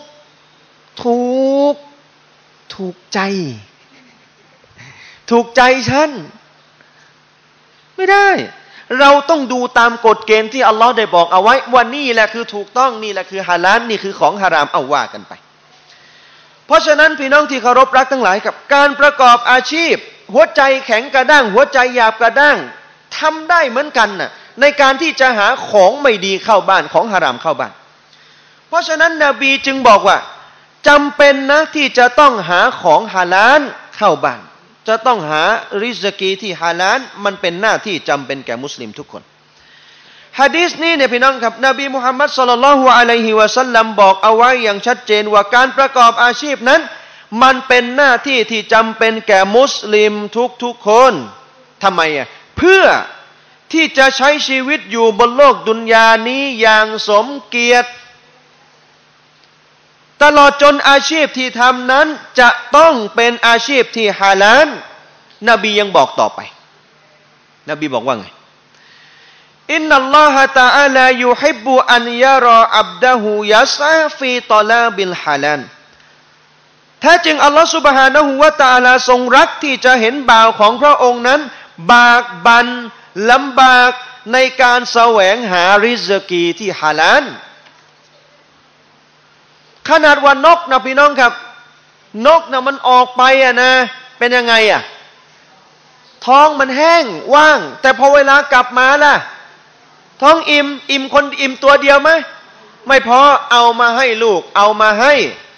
ใจฉันไม่ได้เราต้องดูตามกฎเกณฑ์ที่อัลลอฮ์ได้บอกเอาไว้ว่านี่แหละคือถูกต้องนี่แหละคือฮาลาลนี่คือของฮารามเอาว่ากันไปเพราะฉะนั้นพี่น้องที่เคารพรักทั้งหลายกับการประกอบอาชีพหัวใจแข็งกระด้างหัวใจหยาบกระด้างทำได้เหมือนกันน่ะในการที่จะหาของไม่ดีเข้าบ้านของฮารามเข้าบ้านเพราะฉะนั้นนบีจึงบอกว่าจำเป็นนะที่จะต้องหาของฮาลาลเข้าบ้านจะต้องหาริซกีที่ฮาลาลมันเป็นหน้าที่จำเป็นแก่มุสลิมทุกคนหะดีษนี้เนี่ยพี่น้องครับนบีมุฮัมมัดศ็อลลัลลอฮุอะลัยฮิวะซัลลัมบอกเอาไว้อย่างชัดเจนว่าการประกอบอาชีพนั้นมันเป็นหน้าที่ที่จำเป็นแก่มุสลิมทุกคนทำไมอ่ะเพื่อที่จะใช้ชีวิตอยู่บนโลกดุนยานี้อย่างสมเกียรติตลอดจนอาชีพที่ทำนั้นจะต้องเป็นอาชีพที่ฮาลาลนบียังบอกต่อไปนบีบอกว่าไงอินนัลลอฮะตะอาลายุฮิบบุอันยะรออับดะฮูยัสอะฟีตอลาบิลฮาลาลแท้จริงอัลลอฮฺซุบฮานะฮูวะตะอาลาทรงรักที่จะเห็นบ่าวของพระองค์นั้นบากบั่นลำบากในการแสวงหาริซกีที่ฮาลาลขนาดว่านกนะพี่น้องครับนกนะมันออกไปนะเป็นยังไงท้องมันแห้งว่างแต่พอเวลากลับมาล่ะท้องอิ่มคนอิ่มตัวเดียวไหมไม่พอเอามาให้ลูกเอามาให้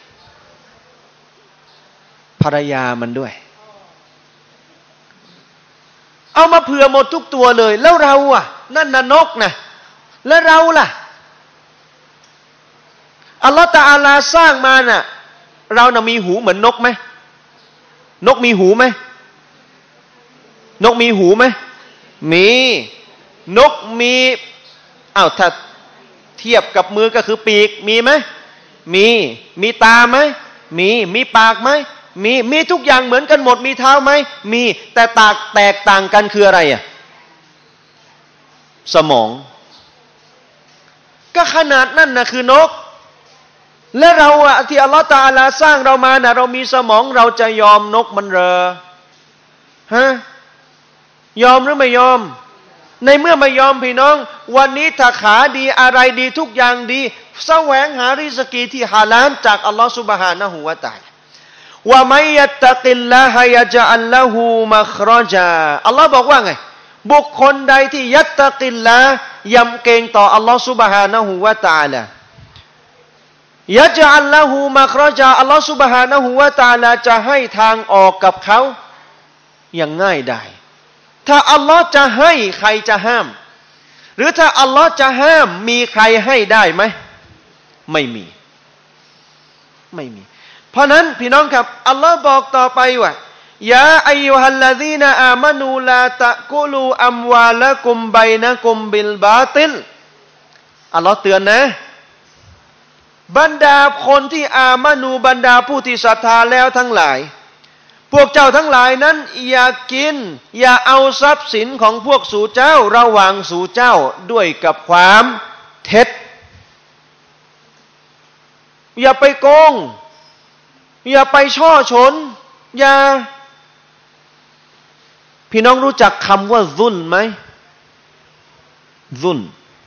ภรรยามันด้วยเอามาเผื่อหมดทุกตัวเลยแล้วเรานั่นน่ะนกนะแล้วเราล่ะอัลลอฮฺตะอาลาสร้างมาน่ะเราน่ะมีหูเหมือนนกไหมนกมีหูไหมนกมีหูไหมมีนกมีถ้าเทียบกับมือก็คือปีกมีไหมมีตาไหมมีปากไหมมีทุกอย่างเหมือนกันหมดมีเท้าไหมมีแต่แตกต่างกันคืออะไรสมองก็ขนาดนั่นนะคือนกและเราที่อัลลอฮฺตะอาลาสร้างเรามานะเรามีสมองเราจะยอมนกมันเหรอยอมหรือไม่ยอมในเมื่อไม่ยอมพี่น้องวันนี้ถ้าขาดีอะไรดีทุกอย่างดีแสวงหาริซกีที่ฮาลาลจากอัลลอฮฺซุบฮานะฮูวะตะอาลาว่ามัยยัตตะกิลลาฮะยะจะอัลละฮูมัคเราะญาอัลลอฮ์บอกว่าไงบุคคลใดที่ยัตตะกิลลายำเกรงต่ออัลลอฮ์ซุบฮานะฮูวะตะอาลายะจะอัลละฮูมัคเราะญาอัลลอฮ์ซุบฮานะฮูวะตะอาลาจะให้ทางออกกับเขาอย่างง่ายดายถ้าอัลลอฮ์จะให้ใครจะห้ามหรือถ้าอัลลอฮ์จะห้ามมีใครให้ได้ไหมไม่มีเพราะนั้นพี่น้องครับอัลลอฮ์บอกต่อไปว่ายาอัยยูฮัลลซีนาอามานูลาตะกุลูอัมวาละกุมบัยนะกุมบิลบาติลอัลลอฮ์เตือนนะบรรดาคนที่อามานูบรรดาผู้ที่ศรัทธาแล้วทั้งหลายพวกเจ้าทั้งหลายนั้นอย่ากินอย่าเอาทรัพย์สินของพวกสู่เจ้าระหว่างสู่เจ้าด้วยกับความเท็จอย่าไปโกงอย่าไปช่อฉนอย่าพี่น้องรู้จักคำว่าซุลไหมซุล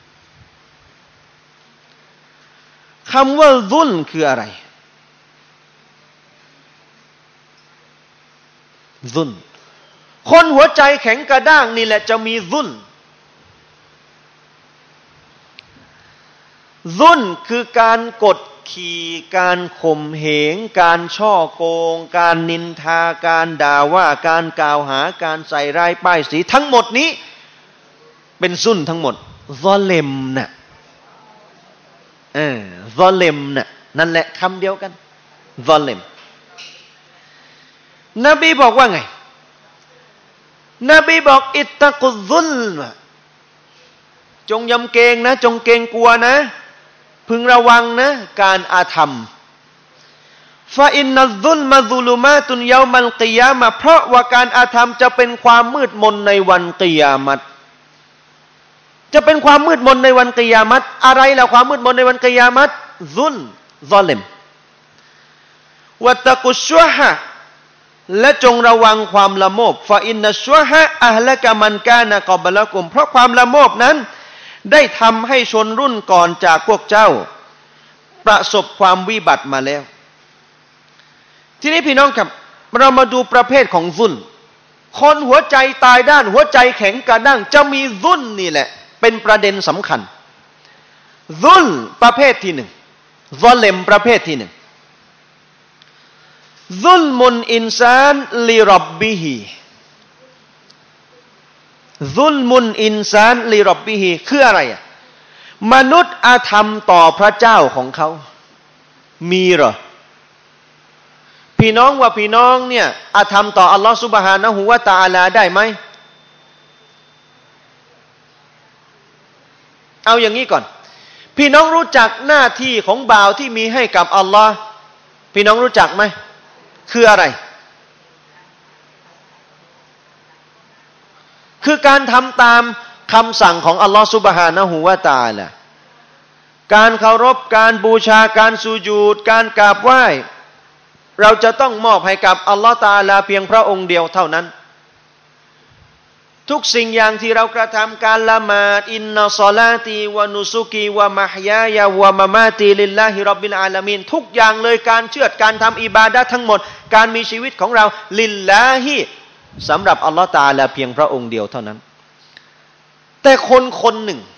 คำว่าซุลคืออะไรซุลคนหัวใจแข็งกระด้างนี่แหละจะมีซุลคือการกดขี่การข่มเหงการช่อโกงการนินทาการด่าว่าการกล่าวหาการใส่ร้ายป้ายสีทั้งหมดนี้เป็นซุลทั้งหมดซอเลมน่ะซอเลมน่ะนั่นแหละคำเดียวกันซอเลมนบีบอกว่าไงนบีบอกอิตตะกุซุลจงยำเกรงนะจงเกรงกลัวนะพึงระวังนะการอาธรรมฟาอินนัซซุลมาซุลุมาตุนยามัลกิยามะห์เพราะว่าการอาธรรมจะเป็นความมืดมนในวันกิยามัตจะเป็นความมืดมนในวันกิยามัตอะไรล่ะความมืดมนในวันกิยามัตซุลซอลิมวัตตะกุชวะฮะและจงระวังความละโมบฟาอินนัชวะฮะอะห์ละกะมันกานะกอบละกุมเพราะความละโมบนั้นได้ทำให้ชนรุ่นก่อนจากพวกเจ้าประสบความวิบัติมาแล้วทีนี้พี่น้องครับเรามาดูประเภทของซุลคนหัวใจตายด้านหัวใจแข็งกระด้างจะมีซุลนี่แหละเป็นประเด็นสำคัญซุลประเภทที่หนึ่งซอเลมประเภทที่หนึ่งซุลมุนอินซานลิร็อบบิฮิซุลมุนอินซานลิร็อบบิฮิคืออะไรมนุษย์อาธรรมต่อพระเจ้าของเขามีเหรอพี่น้องว่าพี่น้องเนี่ยอาธรรมต่ออัลลอฮฺซุบฮานะฮูวะตะอาลาได้ไหมเอาอย่างนี้ก่อนพี่น้องรู้จักหน้าที่ของบ่าวที่มีให้กับอัลลอฮ์พี่น้องรู้จักไหมคืออะไรคือการทำตามคำสั่งของอัลลอฮฺซุบฮานะฮูวะตะอาลาการเคารพการบูชาการสุญูดการกราบไหว้เราจะต้องมอบให้กับอัลลอฮฺตะอาลาเพียงพระองค์เดียวเท่านั้นทุกสิ่งอย่างที่เรากระทำการละหมาดอินนัศลาตีวะนุสุกีวะมะฮยายาวะมะมาตีลิลลาฮิร็อบบิลอาลามีนทุกอย่างเลยการเชื่อการทำอิบาดะห์ทั้งหมดการมีชีวิตของเราลิลลาฮิสำหรับอัลลอฮฺตะอาลาเพียงพระองค์เดียวเท่านั้นแต่คนคนหนึ่ง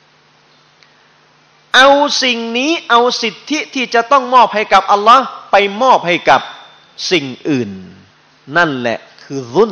เอาสิ่งนี้เอาสิทธิที่จะต้องมอบให้กับอัลลอฮ์ไปมอบให้กับสิ่งอื่นนั่นแหละคือซุล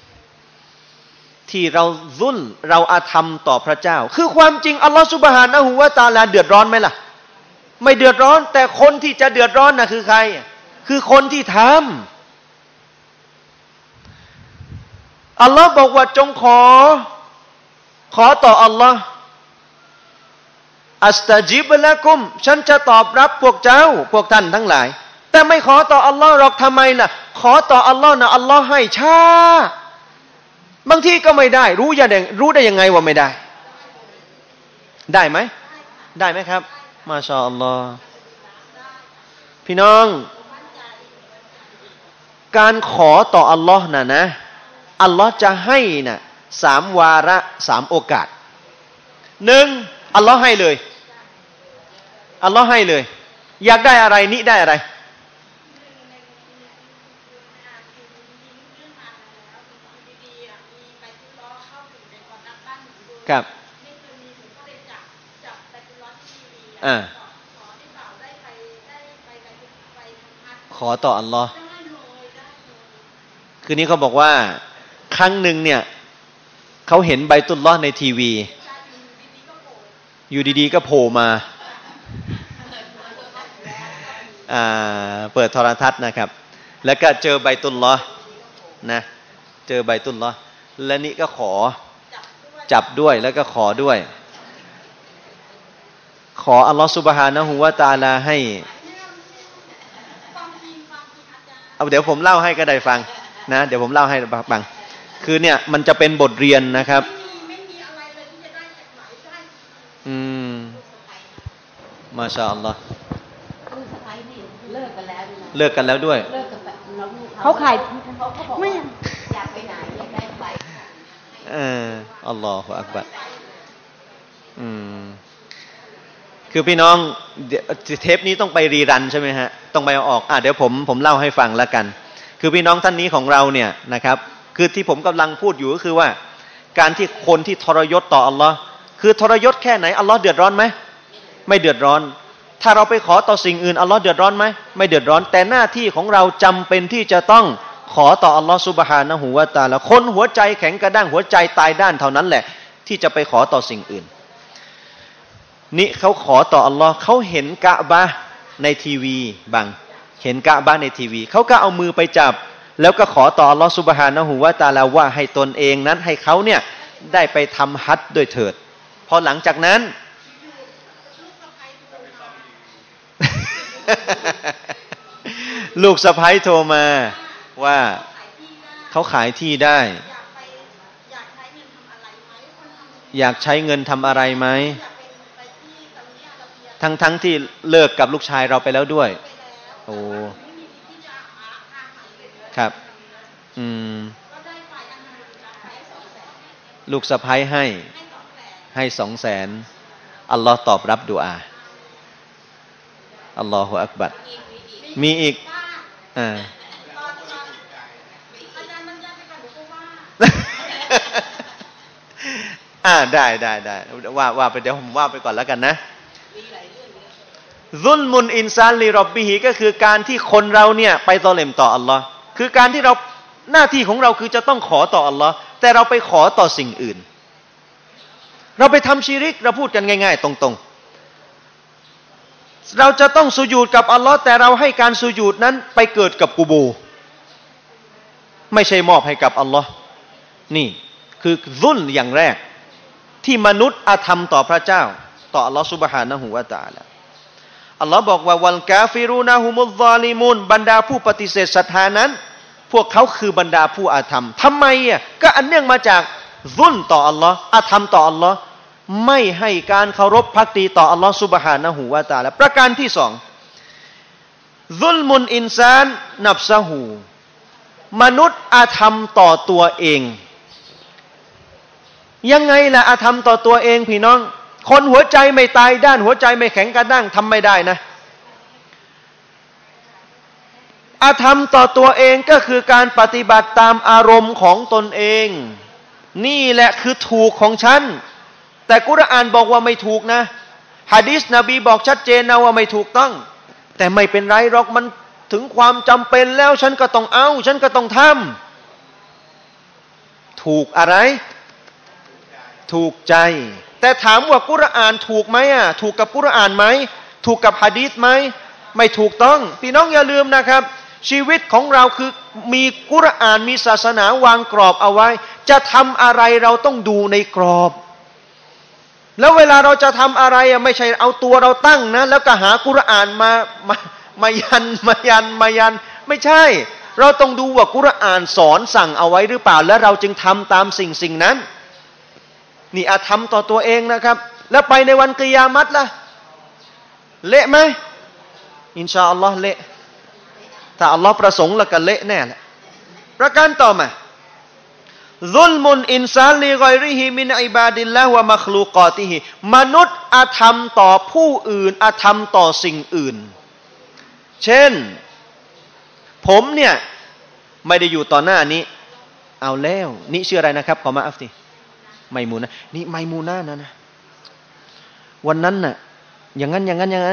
ที่เราซุลเราอาธรรมต่อพระเจ้าคือความจริงอัลลอฮ์ซุบฮานะฮูวะตะอาลาเดือดร้อนไหมล่ะไม่เดือดร้อนแต่คนที่จะเดือดร้อนน่ะคือใครคือคนที่ทำอัลลอฮ์บอกว่าจงขอต่ออัลลอฮ์อัสตะจิบละกุมฉันจะตอบรับพวกเจ้าพวกท่านทั้งหลายแต่ไม่ขอต่ออัลลอฮ์หรอกทำไมล่ะขอต่ออัลลอฮ์นะอัลลอฮ์ให้ช้าบางทีก็ไม่ได้รู้ได้ยังไงว่าไม่ได้ได้ไหมได้ไหมครับมาชาอัลลอฮ์พี่น้องการขอต่ออัลลอฮ์นะอัลลอฮ์จะให้นะ3 วาระ 3 โอกาส1อัลลอฮ์ให้เลยอัลลอฮ์ให้เลยอยากได้อะไรนี่ได้อะไรครับขอต่ออัลลอฮ์คืนนี้เขาบอกว่าครั้งหนึ่งเนี่ยเขาเห็นไบตุลลอฮ์ในทีวีอยู่ดีๆก็โผล่มาเปิดโทรทัศน์นะครับแล้วก็เจอไบตุลลอฮ์นะเจอไบตุลลอฮ์และนี่ก็ขอจับด้วยแล้วก็ขอด้วยขออัลลอฮ์ซุบฮานะฮูวะตะอาลาให้เดี๋ยวผมเล่าให้ก็ได้ฟังนะเดี๋ยวผมเล่าให้ฟังคือเนี่ยมันจะเป็นบทเรียนนะครับมาชาอัลลอฮ์เลิกกันแล้วด้วยเขาขายไม่อยากไปไหนอยากได้ไปอัลลอฮฺอักบัรคือพี่น้องเทปนี้ต้องไปรีรันใช่ไหมฮะต้องไปเอาออกเดี๋ยวผมเล่าให้ฟังแล้วกันคือพี่น้องท่านนี้ของเราเนี่ยนะครับคือที่ผมกำลังพูดอยู่ก็คือว่าการที่คนที่ทรยศต่ออัลลอฮ์คือทรยศแค่ไหนอัลลอฮ์เดือดร้อนไหมไม่เดือดร้อนถ้าเราไปขอต่อสิ่งอื่นอัลลอฮ์เดือดร้อนไหมไม่เดือดร้อนแต่หน้าที่ของเราจำเป็นที่จะต้องขอต่ออัลลอฮ์ซุบฮานะฮูวะตะอาลาคนหัวใจแข็งกระด้างหัวใจตายด้านเท่านั้นแหละที่จะไปขอต่อสิ่งอื่นนี่เขาขอต่ออัลลอฮ์เขาเห็นกะบะห์ในทีวีบางเห็นกะบะห์ในทีวีเขาก็เอามือไปจับแล้วก็ขอต่ออัลลอฮ์ซุบฮานะฮูวะตะอาลาว่าให้ตนเองนั้นให้เขาเนี่ยได้ไปทำฮัจญ์ด้วยเถิดพอหลังจากนั้นลูกสะใภ้โทรมาว่าเขาขายที่ได้อยากใช้เงินทำอะไรไหมทั้งที่เลิกกับลูกชายเราไปแล้วด้วยโอ้ครับลูกสะใภ้ให้200,000อัลลอฮ์ตอบรับดุอาอัลลอฮฺอักบัรมีอีกได้ว่าไปเดี๋ยวผมว่าไปก่อนแล้วกันนะซุลมุนอินซานลิร็อบบิฮิก็คือการที่คนเราเนี่ยไปซอเลมต่ออัลลอฮ์คือการที่เราหน้าที่ของเราคือจะต้องขอต่ออัลลอฮ์แต่เราไปขอต่อสิ่งอื่นเราไปทำชิริกเราพูดกันง่ายๆตรงๆเราจะต้องสุญูดกับอัลลอฮ์แต่เราให้การสุญูดนั้นไปเกิดกับกุโบร์ไม่ใช่มอบให้กับอัลลอฮ์นี่คือซุลอย่างแรกที่มนุษย์อาธรรมต่อพระเจ้าต่ออัลลอฮ์ซุบฮานะฮูวะตะอาลาอัลลอฮ์บอกว่าวัลกาฟิรูนะฮุมุซซอลิมูนบรรดาผู้ปฏิเสธศรัทธานั้นพวกเขาคือบรรดาผู้อาธรรมทำไมก็อันเนื่องมาจากซุลต่ออัลลอฮ์อาธรรมต่ออัลลอฮ์ไม่ให้การเคารพภักดีต่ออัลลอฮ์ซุบฮานะฮูวะตะอาลาประการที่สองซุลมุนอินซานนับซะฮูมนุษย์อาธรรมต่อตัวเองยังไงล่ะอาธรรมต่อตัวเองพี่น้องคนหัวใจไม่ตายด้านหัวใจไม่แข็งกระด้างทำไม่ได้นะอาธรรมต่อตัวเองก็คือการปฏิบัติตามอารมณ์ของตนเองนี่แหละคือถูกของฉันแต่กุรอานบอกว่าไม่ถูกนะหะดีษนบีบอกชัดเจนนะว่าไม่ถูกต้องแต่ไม่เป็นไรหรอกมันถึงความจำเป็นแล้วฉันก็ต้องเอาฉันก็ต้องทำถูกอะไรถูกใจแต่ถามว่ากุรอานถูกไหมถูกกับกุรอานไหมถูกกับหะดีษไหมไม่ถูกต้องพี่น้องอย่าลืมนะครับชีวิตของเราคือมีกุรอานมีศาสนาวางกรอบเอาไว้จะทำอะไรเราต้องดูในกรอบแล้วเวลาเราจะทำอะไรไม่ใช่เอาตัวเราตั้งนะแล้วก็หากุรอานมายันไม่ใช่เราต้องดูว่ากุรอานสอนสั่งเอาไว้หรือเปล่าแล้วเราจึงทำตามสิ่งนั้นนี่อาธรรมต่อตัวเองนะครับแล้วไปในวันกิยามัตล่ะเละไหมอินชาอัลลอฮ์เละถ้าอัลลอฮ์ประสงค์แล้วก็เละแน่แหละประการต่อมาซุลมุนอินซานลิกอยริฮิมินอิบาดิลลาฮ์วะมัคลูกอติฮิมนุษย์อาธรรมต่อผู้อื่นอาธรรมต่อสิ่งอื่นเช่นผมเนี่ยไม่ได้อยู่ต่อหน้านี้เอาแล้วนี่ชื่ออะไรนะครับขอมาอัฟทีไมมูนะนี่ไมมูนะนะวันนั้นน่ะอย่างนั้น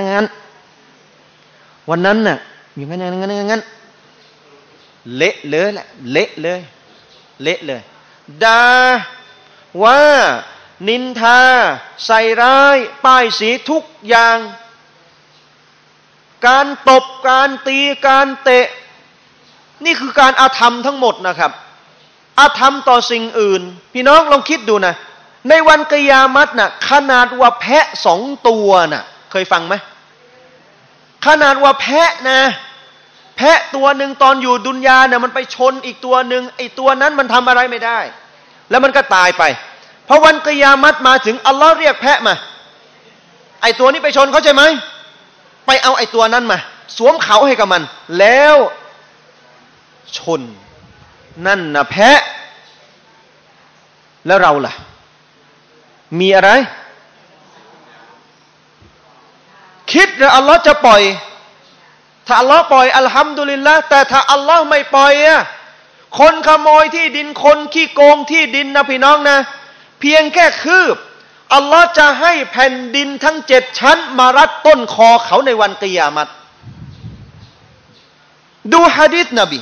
วันนั้นน่ะอย่างนั้นเละเลยแหละเละเลยด่าว่านินทาใส่ร้ายป้ายสีทุกอย่างการตบการตีการเตะนี่คือการอาธรรมทั้งหมดนะครับอาธรรมต่อสิ่งอื่นพี่น้องลองคิดดูนะในวันกิยามัตน่ะขนาดว่าแพะ2 ตัวน่ะเคยฟังไหมขนาดว่าแพะนะแพะตัวหนึ่งตอนอยู่ดุนยาเนี่ยมันไปชนอีกตัวหนึ่งไอ้ตัวนั้นมันทำอะไรไม่ได้แล้วมันก็ตายไปพอวันกิยามัตมาถึงอัลลอฮ์เรียกแพะมาไอ้ตัวนี้ไปชนเขาใช่ไหมไปเอาไอ้ตัวนั้นมาสวมเขาให้กับมันแล้วชนนั่นนะแพะแล้วเราล่ะมีอะไรคิดหรืออัลลอฮ์จะปล่อยถ้าอัลลอฮ์ปล่อยอัลฮัมดุลิลละห์แต่ถ้าอัลลอฮ์ไม่ปล่อยคนขโมยที่ดินคนขี้โกงที่ดินนะพี่น้องนะเพียงแค่คืบอัลลอฮ์จะให้แผ่นดินทั้ง7 ชั้นมารัดต้นคอเขาในวันกิยามัตดูหะดีษนบี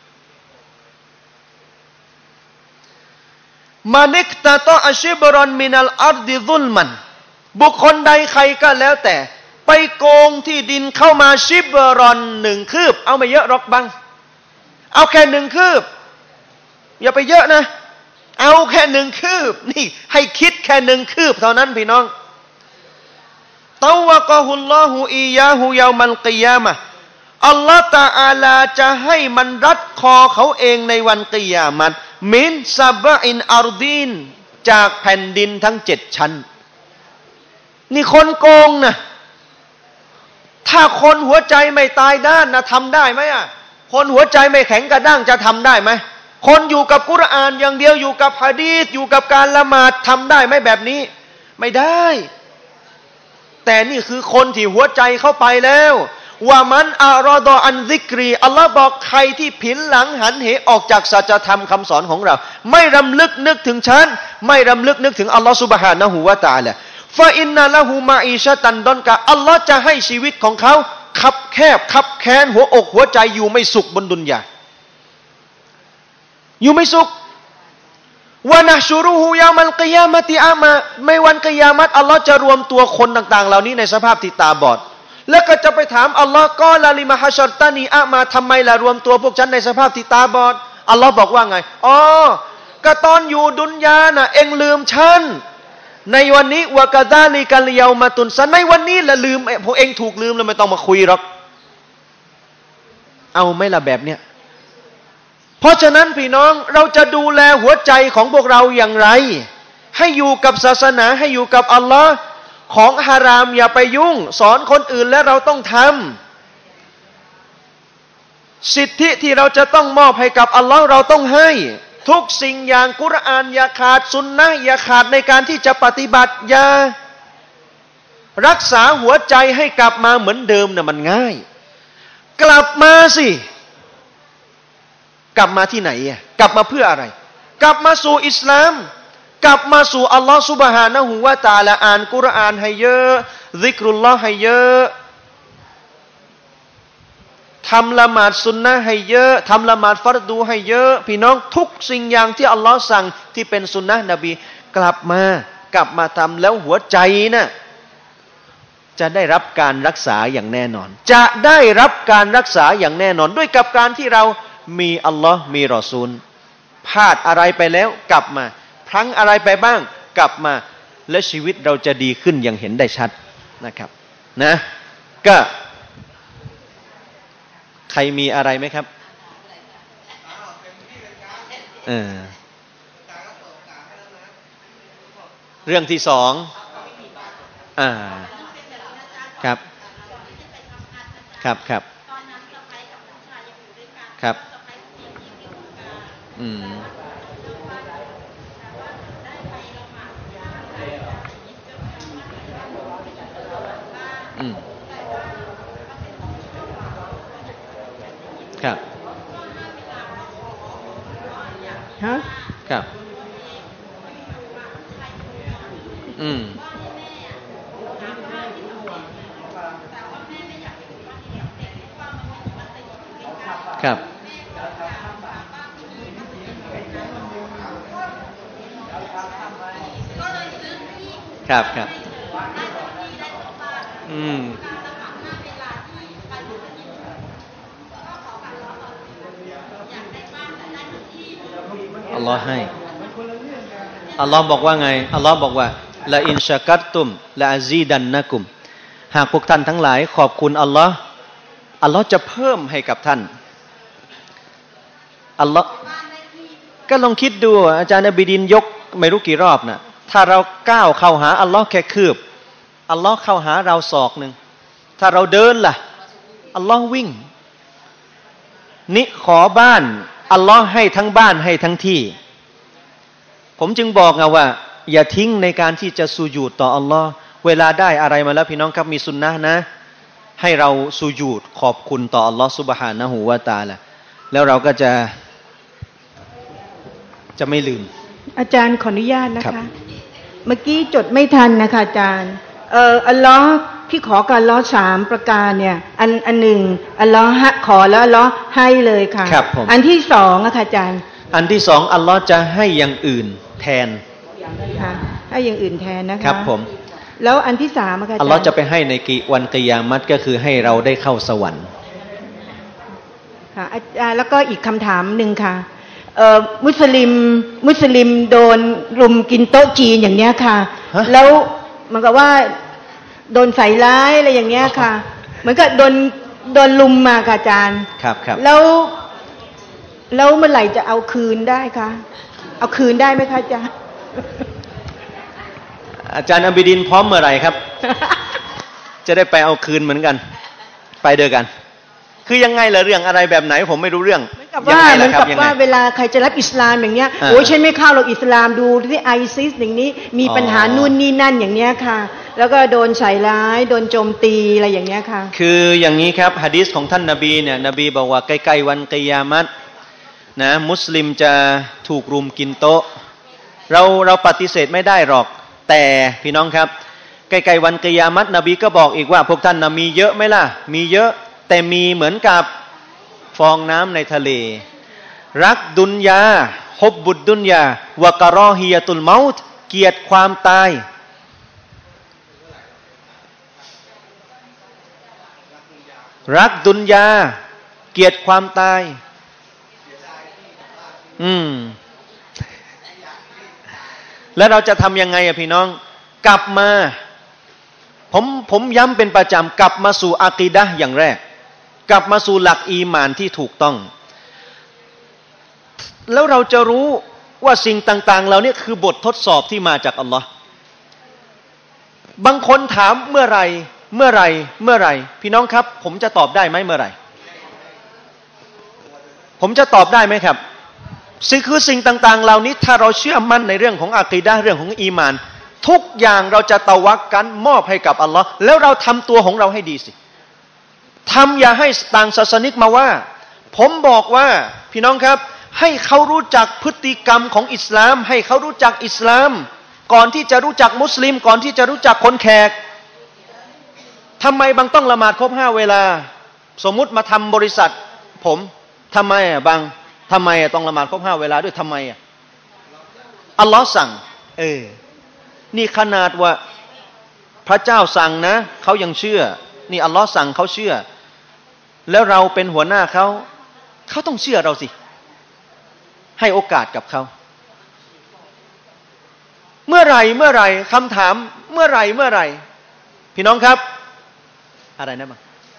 มานิกตะตออัชิบรอนมินัลอัรดิซุลมันบุคคลใดใครก็แล้วแต่ไปโกงที่ดินเข้ามาชิบรอน1 คืบเอาไม่เยอะหรอกบังเอาแค่1 คืบอย่าไปเยอะนะเอาแค่1 คืบนี่ให้คิดแค่1 คืบเท่านั้นพี่น้องตาวะกะฮุลลอฮุอียาฮุยามัลกิยามะห์อัลลอฮฺตะอาลาจะให้มันรัดคอเขาเองในวันกิยามัตมินซาบะอินอาร์ดีนจากแผ่นดินทั้ง7 ชั้นนี่คนโกงนะถ้าคนหัวใจไม่ตายด้านนะทำได้ไหมคนหัวใจไม่แข็งกระด้างจะทำได้ไหมคนอยู่กับกุรอานอย่างเดียวอยู่กับหะดีษอยู่กับการละหมาดทำได้ไหมแบบนี้ไม่ได้แต่นี่คือคนที่หัวใจเข้าไปแล้วว่ามันอารอดออันซิกรีอัลลอฮ์บอกใครที่ผินหลังหันเหออกจากสัจธรรมคำสอนของเราไม่รำลึกนึกถึงฉันไม่รำลึกนึกถึงอัลลอฮ์ซุบฮานะฮูวะตะอาลาฟะอินนะละฮูมาอีชะตันดอนกะอัลลอฮ์จะให้ชีวิตของเขาคับแคบคับแค้นหัวอกหัวใจอยู่ไม่สุขบนดุนยาอยู่ไม่สุขวะนะชูรุฮูยามัลกิยามะติอามาในวันกิยามัตอัลลอฮ์จะรวมตัวคนต่างๆเหล่านี้ในสภาพที่ตาบอดแล้วก็จะไปถามอัลลอฮ์กอลาลิมะฮัชรตานีอะมาทำไมล่ะรวมตัวพวกฉันในสภาพที่ตาบอดอัลลอฮ์บอกว่าไงก็ตอนอยู่ดุนยาน่ะเอ็งลืมฉันในวันนี้วะกะซาลิกัลเยามาตุนซะในวันนี้ละลืมพวกเองถูกลืมแล้วไม่ต้องมาคุยหรอกเอาไหมล่ะแบบเนี้ยเพราะฉะนั้นพี่น้องเราจะดูแลหัวใจของพวกเราอย่างไรให้อยู่กับศาสนาให้อยู่กับอัลลอฮ์ของฮารามอย่าไปยุ่งสอนคนอื่นและเราต้องทำสิทธิที่เราจะต้องมอบให้กับอัลลอฮ์เราต้องให้ทุกสิ่งอย่างกุรอานอย่าขาดสุนนะอย่าขาดในการที่จะปฏิบัติอย่ารักษาหัวใจให้กลับมาเหมือนเดิมน่ะมันง่ายกลับมาสิกลับมาที่ไหนอ่ะกลับมาเพื่ออะไรกลับมาสู่อิสลามกลับมาสู่อัลลอฮฺซุบฮานะฮูวะตะอาลาอ่านกุรอานให้เยอะซิกรุลลอฮ์ให้เยอะทำละหมาดสุนนะให้เยอะทำละหมาดฟัรดูให้เยอะพี่น้องทุกสิ่งอย่างที่อัลลอฮ์สั่งที่เป็นสุนนะนบีกลับมาทำแล้วหัวใจน่ะจะได้รับการรักษาอย่างแน่นอนจะได้รับการรักษาอย่างแน่นอนด้วยกับการที่เรามีอัลลอฮ์มีรอซูลพลาดอะไรไปแล้วกลับมาพลั้งอะไรไปบ้างกลับมาและชีวิตเราจะดีขึ้นอย่างเห็นได้ชัดนะครับนะก็ใครมีอะไรไหมครับเรื่องที่สองครับครับครับครับครับฮะครับครับครับครับอัลลอฮ์ให้อัลลอฮ์บอกว่าไงอัลลอฮ์บอกว่าละอินชะกัรตุมละอาซีดันนะกุมหากพวกท่านทั้งหลายขอบคุณอัลลอฮ์อัลลอฮ์จะเพิ่มให้กับท่านอัลลอฮ์ก็ลองคิดดูอาจารย์นบีดินยกไม่รู้กี่รอบนะถ้าเราก้าวเข้าหาอัลลอฮ์แค่คืบอัลลอฮ์เข้าหาเราศอกหนึ่งถ้าเราเดินล่ะอัลลอฮ์วิ่งนี่ขอบ้านอัลลอฮ์ให้ทั้งบ้านให้ทั้งที่ผมจึงบอกไงว่าอย่าทิ้งในการที่จะสุญูดต่ออัลลอฮ์เวลาได้อะไรมาแล้วพี่น้องครับมีสุนนะนะให้เราสุญูดขอบคุณต่ออัลลอฮ์ซุบฮานะฮูวะตะอาลาแล้วเราก็จะไม่ลืมอาจารย์ขออนุญาตนะคะเมื่อกี้จดไม่ทันนะคะอาจารย์อัลลอฮ์ที่ขอกับอัลลอฮ์3ประการเนี่ยอันหนึ่งอัลลอฮ์ขอแล้วอัลลอฮ์ให้เลยค่ะอันที่สองอะค่ะอาจารย์อันที่สองอัลลอฮ์จะให้อย่างอื่นแทนค่ะให้อย่างอื่นแทนนะคะครับผมแล้วอันที่สามอะค่ะอัลลอฮ์จะไปให้ในวันกิยามัตก็คือให้เราได้เข้าสวรรค์ค่ะแล้วก็อีกคำถามหนึ่งค่ะมุสลิมโดนรุมกินโต๊ะจีนอย่างเนี้ยค่ะแล้วมันก็ว่าโดนใส่ร้ายอะไรอย่างเงี้ยค่ะเหมือนกับโดนลุมมาค่ะอาจารย์ครับครับแล้วเมื่อไหร่จะเอาคืนได้คะเอาคืนได้ไหมคะอาจารย์อาจารย์อับดินพร้อมเมื่อไหร่ครับ จะได้ไปเอาคืนเหมือนกันไปเดียวกันคือยังไงล่ะเรื่องอะไรแบบไหนผมไม่รู้เรื่องเหมือนกับว่าเวลาใครจะรับอิสลามอย่างเงี้ยโอ้ยฉันไม่เข้าหรอกอิสลามดูที่ไอซิสอย่างนี้มีปัญหานู่นนี่นั่นอย่างเนี้ยค่ะแล้วก็โดนใส่ร้ายโดนโจมตีอะไรอย่างเงี้ยค่ะคืออย่างนี้ครับหะดีษของท่านนบีเนี่ยนบีบอกว่าใกล้ๆวันกิยามัตนะมุสลิมจะถูกรุมกินโต๊ะเราปฏิเสธไม่ได้หรอกแต่พี่น้องครับใกล้ๆวันกิยามัตนบีก็บอกอีกว่าพวกท่านนะมีเยอะไหมล่ะมีเยอะแต่มีเหมือนกับฟองน้ำในทะเลรักดุนยาฮบบุดดุนยาวะกะรอฮียะตุลเมาต์เกลียดความตายรักดุนยาเกลียดความตายแล้วเราจะทำยังไงอะพี่น้องกลับมาผมย้ำเป็นประจำกลับมาสู่อากีดะห์อย่างแรกกลับมาสู่หลักอีหม่านที่ถูกต้องแล้วเราจะรู้ว่าสิ่งต่างๆเหล่านี้คือบททดสอบที่มาจากอัลลอฮ์บางคนถามเมื่อไหร่พี่น้องครับผมจะตอบได้ไหมเมื่อไหร่ผมจะตอบได้ไหมครับคือสิ่งต่างๆเหล่านี้ถ้าเราเชื่อมั่นในเรื่องของอากีดะห์เรื่องของอีหม่านทุกอย่างเราจะตะวักกันมอบให้กับอัลลอฮ์แล้วเราทำตัวของเราให้ดีสิอย่าให้ต่างศาสนิกมาว่าผมบอกว่าพี่น้องครับให้เขารู้จักพฤติกรรมของอิสลามให้เขารู้จักอิสลามก่อนที่จะรู้จักมุสลิมก่อนที่จะรู้จักคนแขกทำไมบางต้องละหมาดครบ5เวลาสมมุติมาทำบริษัทผมทำไมบางทำไมต้องละหมาดครบ5เวลาด้วยทำไมอัลลอฮ์สั่งนี่ขนาดว่าพระเจ้าสั่งนะเขายังเชื่อนี่อัลลอฮ์สั่งเขาเชื่อแล้วเราเป็นหัวหน้าเขาต้องเชื่อเราสิให้โอกาสกับเขาเมื่อไหร่คำถามเมื่อไหร่พี่น้องครับอะไรนะบ้าง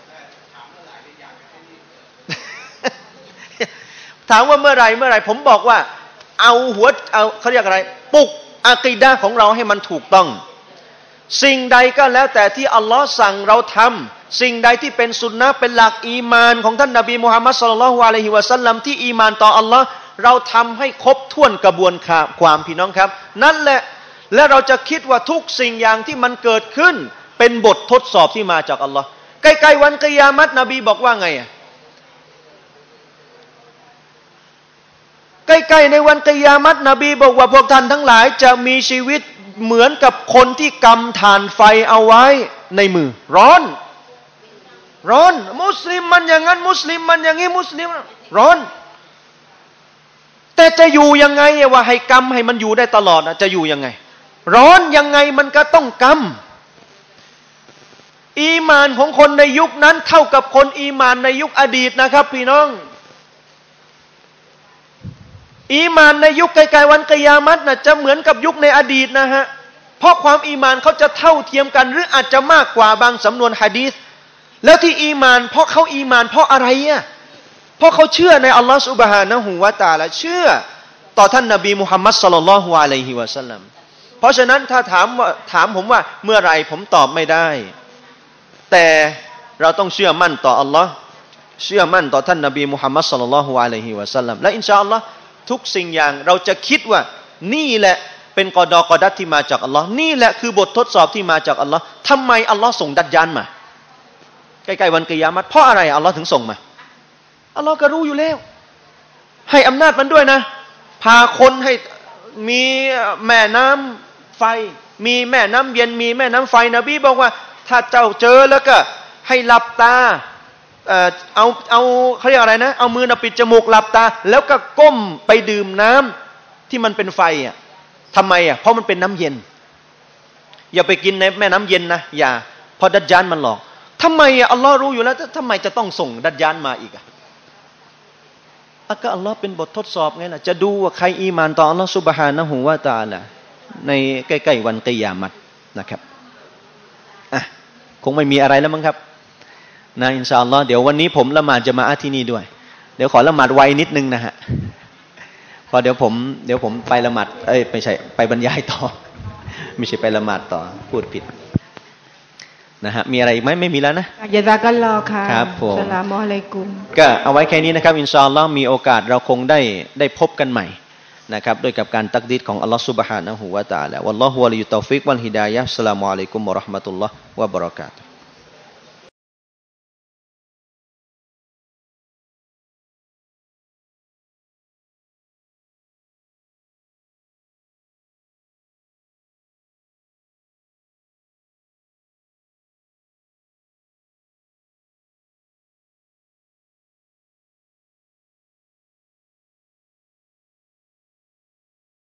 ถามว่าเมื่อไหร่ผมบอกว่าเอาเขาเรียกอะไรปลุกอากีดะห์ของเราให้มันถูกต้องสิ่งใดก็แล้วแต่ที่อัลลอฮ์สั่งเราทำสิ่งใดที่เป็นสุนนะห์เป็นหลักอีมานของท่านนบีมุฮัมมัดศ็อลลัลลอฮุอะลัยฮิวะซัลลัมที่อีมานต่ออัลลอฮ์เราทำให้ครบถ้วนกระบวนความพี่น้องครับนั่นแหละและเราจะคิดว่าทุกสิ่งอย่างที่มันเกิดขึ้นเป็นบททดสอบที่มาจากอัลลอฮ์ใกล้ๆวันกิยามะฮ์นบีบอกว่าไงใกล้ๆในวันกิยามะฮ์นบีบอกว่าพวกท่านทั้งหลายจะมีชีวิตเหมือนกับคนที่กำถ่านไฟเอาไว้ในมือร้อนมุสลิมมันอย่างนั้นมุสลิมมันอย่างนี้มุสลิมร้อนแต่จะอยู่ยังไงว่าให้กำให้มันอยู่ได้ตลอดจะอยู่ยังไงร้อนยังไงมันก็ต้องกำอีมานของคนในยุคนั้นเท่ากับคนอีมานในยุคอดีตนะครับพี่น้องอีมานในยุคไกลๆวันกิยามะฮ์น่ะจะเหมือนกับยุคในอดีตนะฮะเพราะความอีมานเขาจะเท่าเทียมกันหรืออาจจะมากกว่าบางสำนวนหะดีษแล้วที่อีมานเพราะเขาอีมานเพราะอะไรเพราะเขาเชื่อในอัลลอฮฺซุบฮานะฮูวะตะอาลาเชื่อต่อท่านนบีมุฮัมมัดศ็อลลัลลอฮุอะลัยฮิวะซัลลัมเพราะฉะนั้นถ้าถามผมว่าเมื่อไรผมตอบไม่ได้แต่เราต้องเชื่อมั่นต่ออัลลอฮ์เชื่อมั่นต่อท่านนบีมุฮัมมัดศ็อลลัลลอฮุอะลัยฮิวะซัลลัมและอินชาอัลลอฮ์ทุกสิ่งอย่างเราจะคิดว่านี่แหละเป็นกอฎอกอดัรที่มาจากอัลลอฮ์นี่แหละคือบททดสอบที่มาจากอัลลอฮ์ทำไมอัลลอฮ์ส่งดัจญาลมาใกล้ๆวันกิยามะฮ์เพราะอะไรอัลลอฮ์ถึงส่งมาอัลลอฮ์ก็รู้อยู่แล้วให้อำนาจมันด้วยนะพาคนให้มีแม่น้ำไฟมีแม่น้ำเย็นมีแม่น้ำไฟนบีบอกว่าถ้าเจ้าเจอแล้วก็ให้หลับตาเอาเขาเรียกอะไรนะเอามือปิดจมูกหลับตาแล้วก็ก้มไปดื่มน้ำที่มันเป็นไฟทำไมเพราะมันเป็นน้ำเย็นอย่าไปกินในแม่น้ำเย็นนะอย่าเพราะดัจญาลมันหลอกทำไมอัลลอฮ์รู้อยู่แล้วทำไมจะต้องส่งดัจญาลมาอีกก็อัลลอฮ์เป็นบททดสอบไงล่ะจะดูว่าใครอีมานต่ออัลลอฮ์ซุบฮานะฮูวะตะอาลาในใกล้ๆวันกิยามะฮ์นะครับคงไม่มีอะไรแล้วมั้งครับนะอินชาอัลลอฮ์เดี๋ยววันนี้ผมละหมาดจะมาที่นี่ด้วยเดี๋ยวขอละหมาดไวนิดนึงนะฮะพอเดี๋ยวผมไปละหมาดไม่ใช่ไปบรรยายต่อไม่ใช่ไปละหมาดต่อพูดผิดนะฮะมีอะไรอีกไหมไม่มีแล้วนะยะซากัลลอฮ์ค่ะครับผมอัสสลามุอะลัยกุมก็เอาไว้แค่นี้นะครับอินชาอัลลอฮ์มีโอกาสเราคงได้พบกันใหม่นะครับด้วยกับการตักดีรของอัลลอฮ์ซุบฮานะฮูวะตะอาลาวัลลอฮุวะลิยุตตอฟิกวัลฮิดายะฮ์อัสสลามุอะลัยกุมวะเราะห์มะตุลลอฮ์วะบะเราะกาตุฮ์